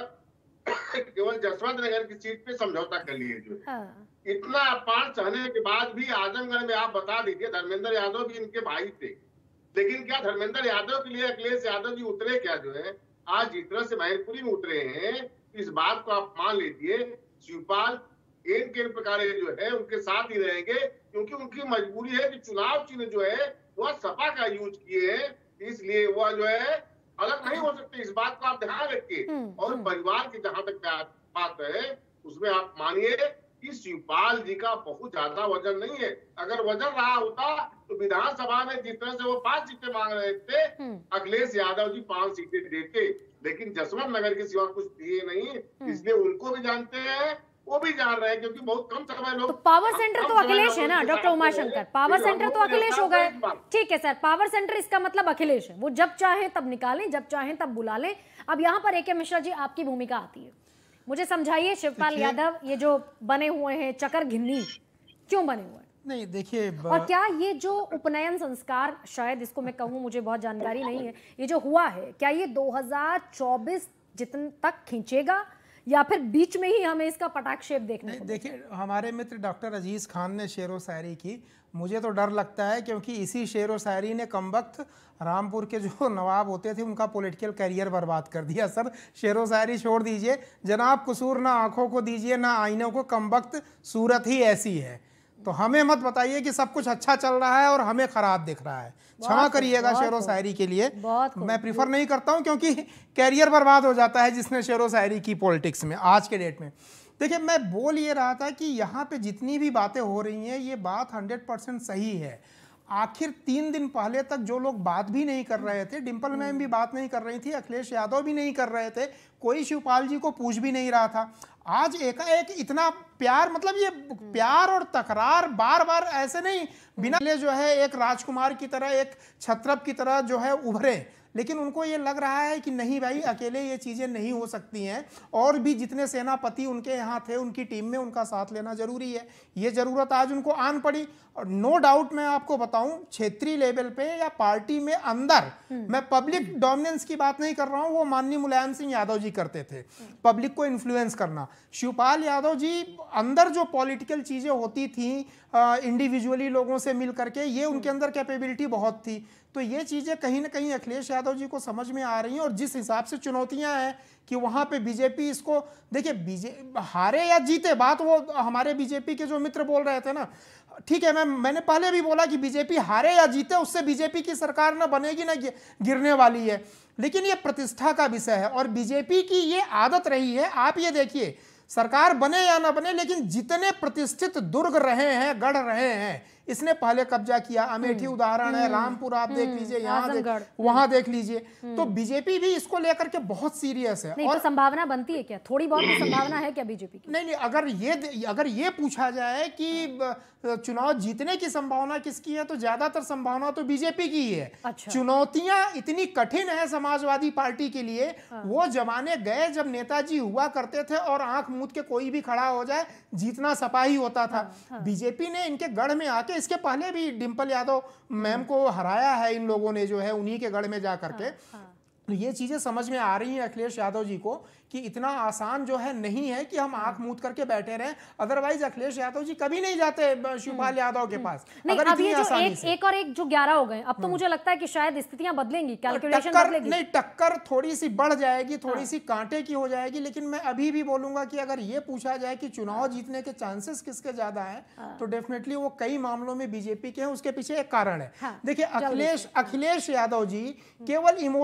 केवल जसवंत नगर की सीट पे समझौता कर लिए। जो हाँ। इतना अपमान सहने के बाद भी आजमगढ़ में आप बता दीजिए, धर्मेंद्र यादव भी इनके भाई थे, लेकिन क्या धर्मेंद्र यादव के लिए अखिलेश यादव जी उतरे क्या? जो है आज जिस तरह से मैनपुरी में उतरे हैं, इस बात को आप मान लीजिए शिवपाल एक के प्रकार जो है उनके साथ ही रहेंगे, क्योंकि उनकी मजबूरी है कि चुनाव चिन्ह जो है वह सपा का यूज किए हैं, इसलिए वह जो है अलग नहीं हो सकते। इस बात को आप ध्यान रखिए। और परिवार की जहां तक बात है उसमें आप मानिए कि शिवपाल जी का बहुत ज्यादा वजन नहीं है। अगर वजन रहा होता तो विधानसभा में जिस तरह से वो पांच सीटें मांग रहे थे, अखिलेश यादव जी पांच सीटें देते, लेकिन जसवंत नगर के सिवा कुछ दिए नहीं। इसलिए उनको भी जानते हैं, वो भी जान रहे हैं, क्योंकि बहुत कम समय लोग। तो पावर सेंटर तो अखिलेश है ना डॉक्टर उमाशंकर, पावर सेंटर तो अखिलेश हो गए। ठीक है सर, पावर सेंटर इसका मतलब अखिलेश है, वो जब चाहे तब निकालें, जब चाहे तब बुला लें। अब यहाँ पर ए के मिश्रा जी आपकी भूमिका आती है, मुझे समझाइए शिवपाल यादव ये जो बने हुए हैं चकर घिन्नी, क्यों बने हुए हैं? नहीं देखिए, और क्या ये जो उपनयन संस्कार, शायद इसको मैं कहूँ, मुझे बहुत जानकारी नहीं है, ये जो हुआ है क्या ये दो हज़ार चौबीस जितने तक खींचेगा या फिर बीच में ही हमें इसका पटाक्षेप देखने को? देखिए हमारे मित्र डॉक्टर अजीज खान ने शेरो शायरी की, मुझे तो डर लगता है क्योंकि इसी शेरो शायरी ने कमबख्त रामपुर के जो नवाब होते थे उनका पॉलिटिकल करियर बर्बाद कर दिया। सर शेरो शायरी छोड़ दीजिए जनाब, कसूर ना आंखों को दीजिए ना आईनों को, कमबख्त सूरत ही ऐसी है। तो हमें मत बताइए कि सब कुछ अच्छा चल रहा है और हमें खराब दिख रहा है, क्षमा करिएगा शेरो शायरी के लिए, मैं प्रिफर नहीं करता हूं क्योंकि कैरियर बर्बाद हो जाता है जिसने शेरो शायरी की पॉलिटिक्स में आज के डेट में। देखिए मैं बोल ये रहा था कि यहाँ पे जितनी भी बातें हो रही हैं ये बात हंड्रेड परसेंट सही है। आखिर तीन दिन पहले तक जो लोग बात भी नहीं कर रहे थे, डिम्पल मैम भी बात नहीं कर रही थी, अखिलेश यादव भी नहीं कर रहे थे, कोई शिवपाल जी को पूछ भी नहीं रहा था, आज एकाएक इतना प्यार, मतलब ये प्यार और तकरार बार बार ऐसे नहीं बिना ले जो है एक राजकुमार की तरह, एक छत्रप की तरह जो है उभरे, लेकिन उनको ये लग रहा है कि नहीं भाई अकेले ये चीज़ें नहीं हो सकती हैं, और भी जितने सेनापति उनके यहाँ थे उनकी टीम में उनका साथ लेना जरूरी है। ये ज़रूरत आज उनको आन पड़ी। और नो डाउट मैं आपको बताऊं, क्षेत्रीय लेवल पे या पार्टी में अंदर, मैं पब्लिक डोमिनेंस की बात नहीं कर रहा हूं, वो माननीय मुलायम सिंह यादव जी करते थे, पब्लिक को इन्फ्लुएंस करना। शिवपाल यादव जी अंदर जो पॉलिटिकल चीज़ें होती थी इंडिविजुअली लोगों से मिल करके, ये उनके अंदर कैपेबिलिटी बहुत थी। तो ये चीज़ें कहीं ना कहीं अखिलेश यादव जी को समझ में आ रही हैं। और जिस हिसाब से चुनौतियां हैं कि वहाँ पे बीजेपी इसको, देखिए बीजे हारे या जीते, बात वो हमारे बीजेपी के जो मित्र बोल रहे थे ना, ठीक है, मैं मैंने पहले भी बोला कि बीजेपी हारे या जीते उससे बीजेपी की सरकार ना बनेगी ना गिरने वाली है, लेकिन ये प्रतिष्ठा का विषय है और बीजेपी की ये आदत रही है। आप ये देखिए, सरकार बने या ना बने, लेकिन जितने प्रतिष्ठित दुर्ग रहे हैं, गढ़ रहे हैं, इसने पहले कब्जा किया। अमेठी उदाहरण है, रामपुर आप देख लीजिए, यहाँ देख, वहां देख लीजिए। तो बीजेपी भी इसको लेकर के बहुत सीरियस है। नहीं, और तो संभावना बनती है क्या, थोड़ी बहुत तो संभावना है क्या बीजेपी की? नहीं नहीं, अगर ये अगर ये पूछा जाए कि चुनाव जीतने की संभावना किसकी है, तो ज्यादातर संभावना तो बीजेपी की ही है। अच्छा। चुनौतियां इतनी कठिन है समाजवादी पार्टी के लिए। हाँ। वो जमाने गए जब नेताजी हुआ करते थे और आंख मूंद के कोई भी खड़ा हो जाए, जीतना सपा ही होता था। हाँ। हाँ। बीजेपी ने इनके गढ़ में आके, इसके पहले भी डिम्पल यादव मैम को हराया है इन लोगों ने, जो है उन्हीं के गढ़ में जा करके। हाँ, हाँ। तो ये चीजें समझ में आ रही हैं अखिलेश यादव जी को कि इतना आसान जो है नहीं है कि हम आंख मूंद करके बैठे रहें। अदरवाइज अखिलेश यादव जी कभी नहीं जाते शिवपाल यादव के पास। नहीं, अगर अब ये जो एक, एक और एक जो ग्यारह हो गए, अब तो मुझे लगता है कि शायद स्थितियां बदलेंगी, कैलकुलेशन बदलेगी। नहीं, टक्कर थोड़ी सी बढ़ जाएगी, थोड़ी हाँ। सी कांटे की हो जाएगी। लेकिन मैं अभी भी बोलूंगा कि अगर ये पूछा जाए कि चुनाव जीतने के चांसेस किसके ज्यादा है, तो डेफिनेटली वो कई मामलों में बीजेपी के हैं। उसके पीछे एक कारण है, देखिए अखिलेश अखिलेश यादव जी केवल इमोशनल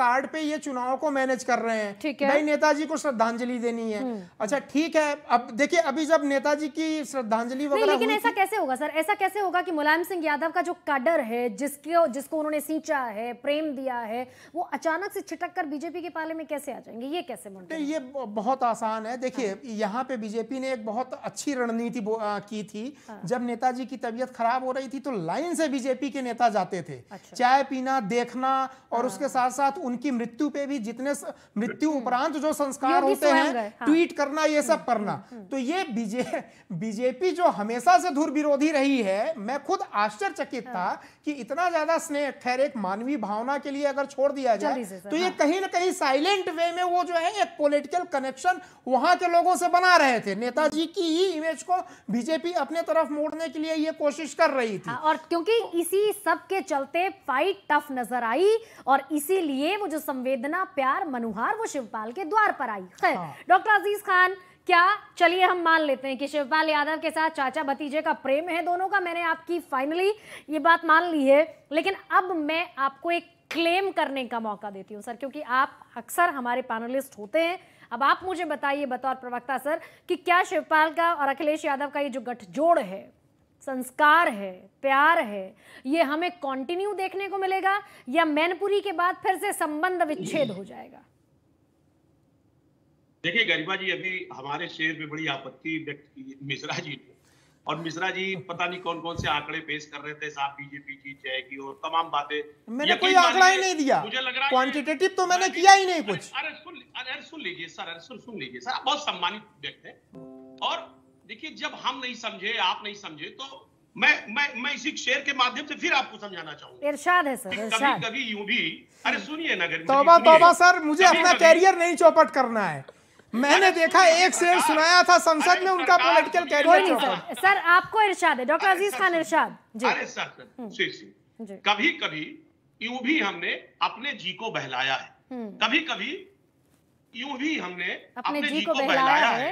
कार्ड पे ये चुनाव को मैनेज कर रहे हैं। ठीक है। भाई नेताजी को श्रद्धांजलि देनी है। अच्छा ठीक है, अब देखिए अभी जब नेताजी की श्रद्धांजलि वगैरह, लेकिन ऐसा कैसे होगा सर, ऐसा कैसे होगा कि मुलायम सिंह यादव का जो काडर है, जिसको जिसको उन्होंने सींचा है, प्रेम दिया है, वो अचानक से छिटक कर बीजेपी के पाले में कैसे आ जाएंगे? ये कैसे मुमकिन है? ये बहुत आसान है। देखिए हाँ। यहाँ पे बीजेपी ने एक बहुत अच्छी रणनीति की थी। हाँ। जब नेताजी की तबीयत खराब हो रही थी तो लाइन से बीजेपी के नेता जाते थे। अच्छा। चाय पीना, देखना और हाँ। उसके साथ साथ उनकी मृत्यु पे भी जितने मृत्यु उपरांत जो संस्कार होते हैं, हाँ। ट्वीट करना, ये सब करना। तो ये बीजे बीजेपी जो हमेशा से धुर विरोधी रही है, मैं खुद आश्चर्यचकित था कि इतना ज्यादा स्नेह, खैर एक मानवीय भावना के लिए अगर छोड़ दिया जाए तो ये कहीं ना कहीं साइलेंट वे में वो जो है एक पॉलिटिकल कनेक्शन वहां के लोगों से बना रहे थे। नेताजी की ही इमेज को बीजेपी अपने तरफ मोड़ने के लिए ये कोशिश कर रही थी। हाँ, और क्योंकि इसी सब के चलते फाइट टफ नजर आई और इसीलिए वो जो संवेदना, प्यार, मनुहार वो शिवपाल के द्वार पर आई। खैर हाँ। डॉक्टर अजीज खान, क्या चलिए हम मान लेते हैं कि शिवपाल यादव के साथ चाचा भतीजे का प्रेम है दोनों का, मैंने आपकी फाइनली ये बात मान ली है, लेकिन अब मैं आपको एक क्लेम करने का मौका देती हूँ सर, क्योंकि आप अक्सर हमारे पैनलिस्ट होते हैं। अब आप मुझे बताइए बतौर प्रवक्ता सर कि क्या शिवपाल का और अखिलेश यादव का ये जो गठजोड़ है, संस्कार है, प्यार है, ये हमें कंटिन्यू देखने को मिलेगा या मैनपुरी के बाद फिर से संबंध विच्छेद हो जाएगा? देखिए गरिमा जी, अभी हमारे शेर पे बड़ी आपत्ति व्यक्त की मिश्रा जी ने, और मिश्रा जी पता नहीं कौन कौन से आंकड़े पेश कर रहे थे, साहब बीजेपी जीत जाएगी और तमाम बातें। मैंने कोई आंकड़ा ही नहीं दिया, मुझे लग रहा है क्वांटिटेटिव तो मैंने किया ही नहीं कुछ। अरे सुन अरे सुन लीजिए सर, अरे सुन सुन लीजिए सर, आप बहुत सम्मानित व्यक्ति हैं। और देखिए जब हम नहीं समझे, आप नहीं समझे, तो मैं मैं मैं इसी शेर के माध्यम से फिर आपको समझाना चाहूंगा। इरशाद है सर, इरशाद। कभी कभी यूं भी, अरे सुनिए ना गरिमा, तौबा तौबा सर, मुझे अपना कैरियर नहीं चौपट करना है। मैंने देखा एक शेर सुनाया था संसद में, उनका पॉलिटिकल कैरियर सर, सर आपको इरशाद है। डॉक्टर अजीज खान इरशाद जी। अरे सर सर कभी कभी यूं भी हमने अपने जी को बहलाया है, कभी कभी यूं भी हमने अपने जी को बहलाया है,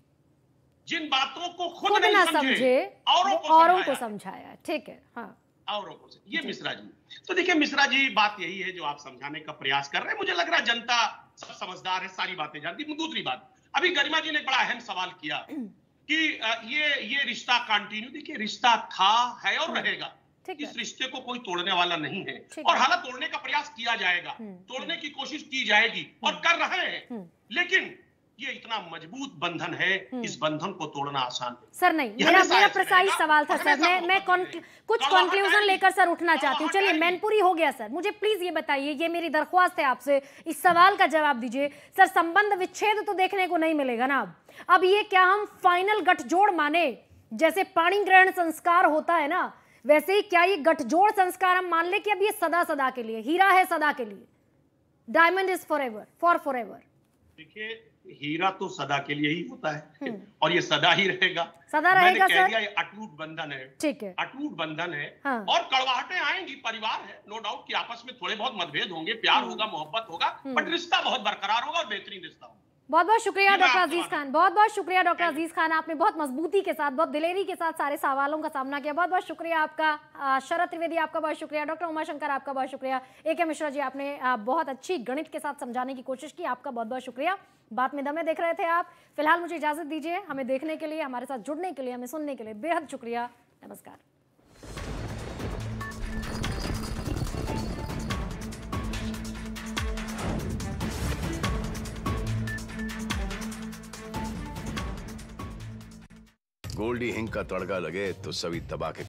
जिन बातों को खुद खुद नहीं ना समझे समझे औरों को औरों को समझाया। ठीक है, हाँ औरों को। ये मिश्रा जी, तो देखिए मिश्रा जी, बात यही है जो आप समझाने का प्रयास कर रहे हैं। मुझे लग रहा है जनता सब समझदार है, सारी बातें जानती है। दूसरी बात, अभी गरिमा जी ने बड़ा अहम सवाल किया कि ये ये रिश्ता कंटिन्यू, देखिए रिश्ता था, है और रहेगा। इस रिश्ते को कोई तोड़ने वाला नहीं है, और हालांकि तोड़ने का प्रयास किया जाएगा, तोड़ने की कोशिश की जाएगी और कर रहे हैं, लेकिन ये इतना मजबूत बंधन है, इस बंधन को तोड़ना आसान है। सर नहीं, मेरा मेरा प्रिसाइज सवाल था सर, मैं मैं कुछ कंक्लूजन लेकर सर उठना चाहती हूँ। चलिए मैनपुरी हो गया सर, मुझे प्लीज ये बताइए, ये मेरी दरख्वास्त है आपसे, इस सवाल का जवाब दीजिए सर। संबंध विच्छेद तो देखने को नहीं मिलेगा ना अब अब ये क्या हम फाइनल गठजोड़ माने, जैसे पाणी ग्रहण संस्कार होता है ना, वैसे ही क्या ये गठजोड़ संस्कार हम मान ले कि अब ये सदा सदा के लिए, हीरा है सदा के लिए, diamond is forever, for forever? देखिए हीरा तो सदा के लिए ही होता है और ये सदा ही रहेगा, सदा रहेगा मैंने कह दिया, ये अटूट बंधन है। ठीक है, अटूट बंधन है। हाँ। और कड़वाहटें आएंगी, परिवार है, नो डाउट कि आपस में थोड़े बहुत मतभेद होंगे, प्यार होगा, मोहब्बत होगा, बट रिश्ता बहुत बरकरार होगा और बेहतरीन रिश्ता होगा। बहुत बहुत शुक्रिया डॉक्टर अजीज खान, बहुत बहुत शुक्रिया डॉक्टर अजीज खान, आपने बहुत मजबूती के साथ, बहुत दिलेरी के साथ सारे सवालों का सामना किया। बहुत बहुत शुक्रिया आपका। शरद त्रिवेदी आपका बहुत शुक्रिया, डॉक्टर उमाशंकर आपका बहुत शुक्रिया, ए के मिश्रा जी आपने बहुत अच्छी गणित के साथ समझाने की कोशिश की, आपका बहुत बहुत शुक्रिया। बात में दमे देख रहे थे आप। फिलहाल मुझे इजाजत दीजिए, हमें देखने के लिए, हमारे साथ जुड़ने के लिए, हमें सुनने के लिए बेहद शुक्रिया। नमस्कार। गोल्डी हिंग का तड़का लगे तो सभी दबा के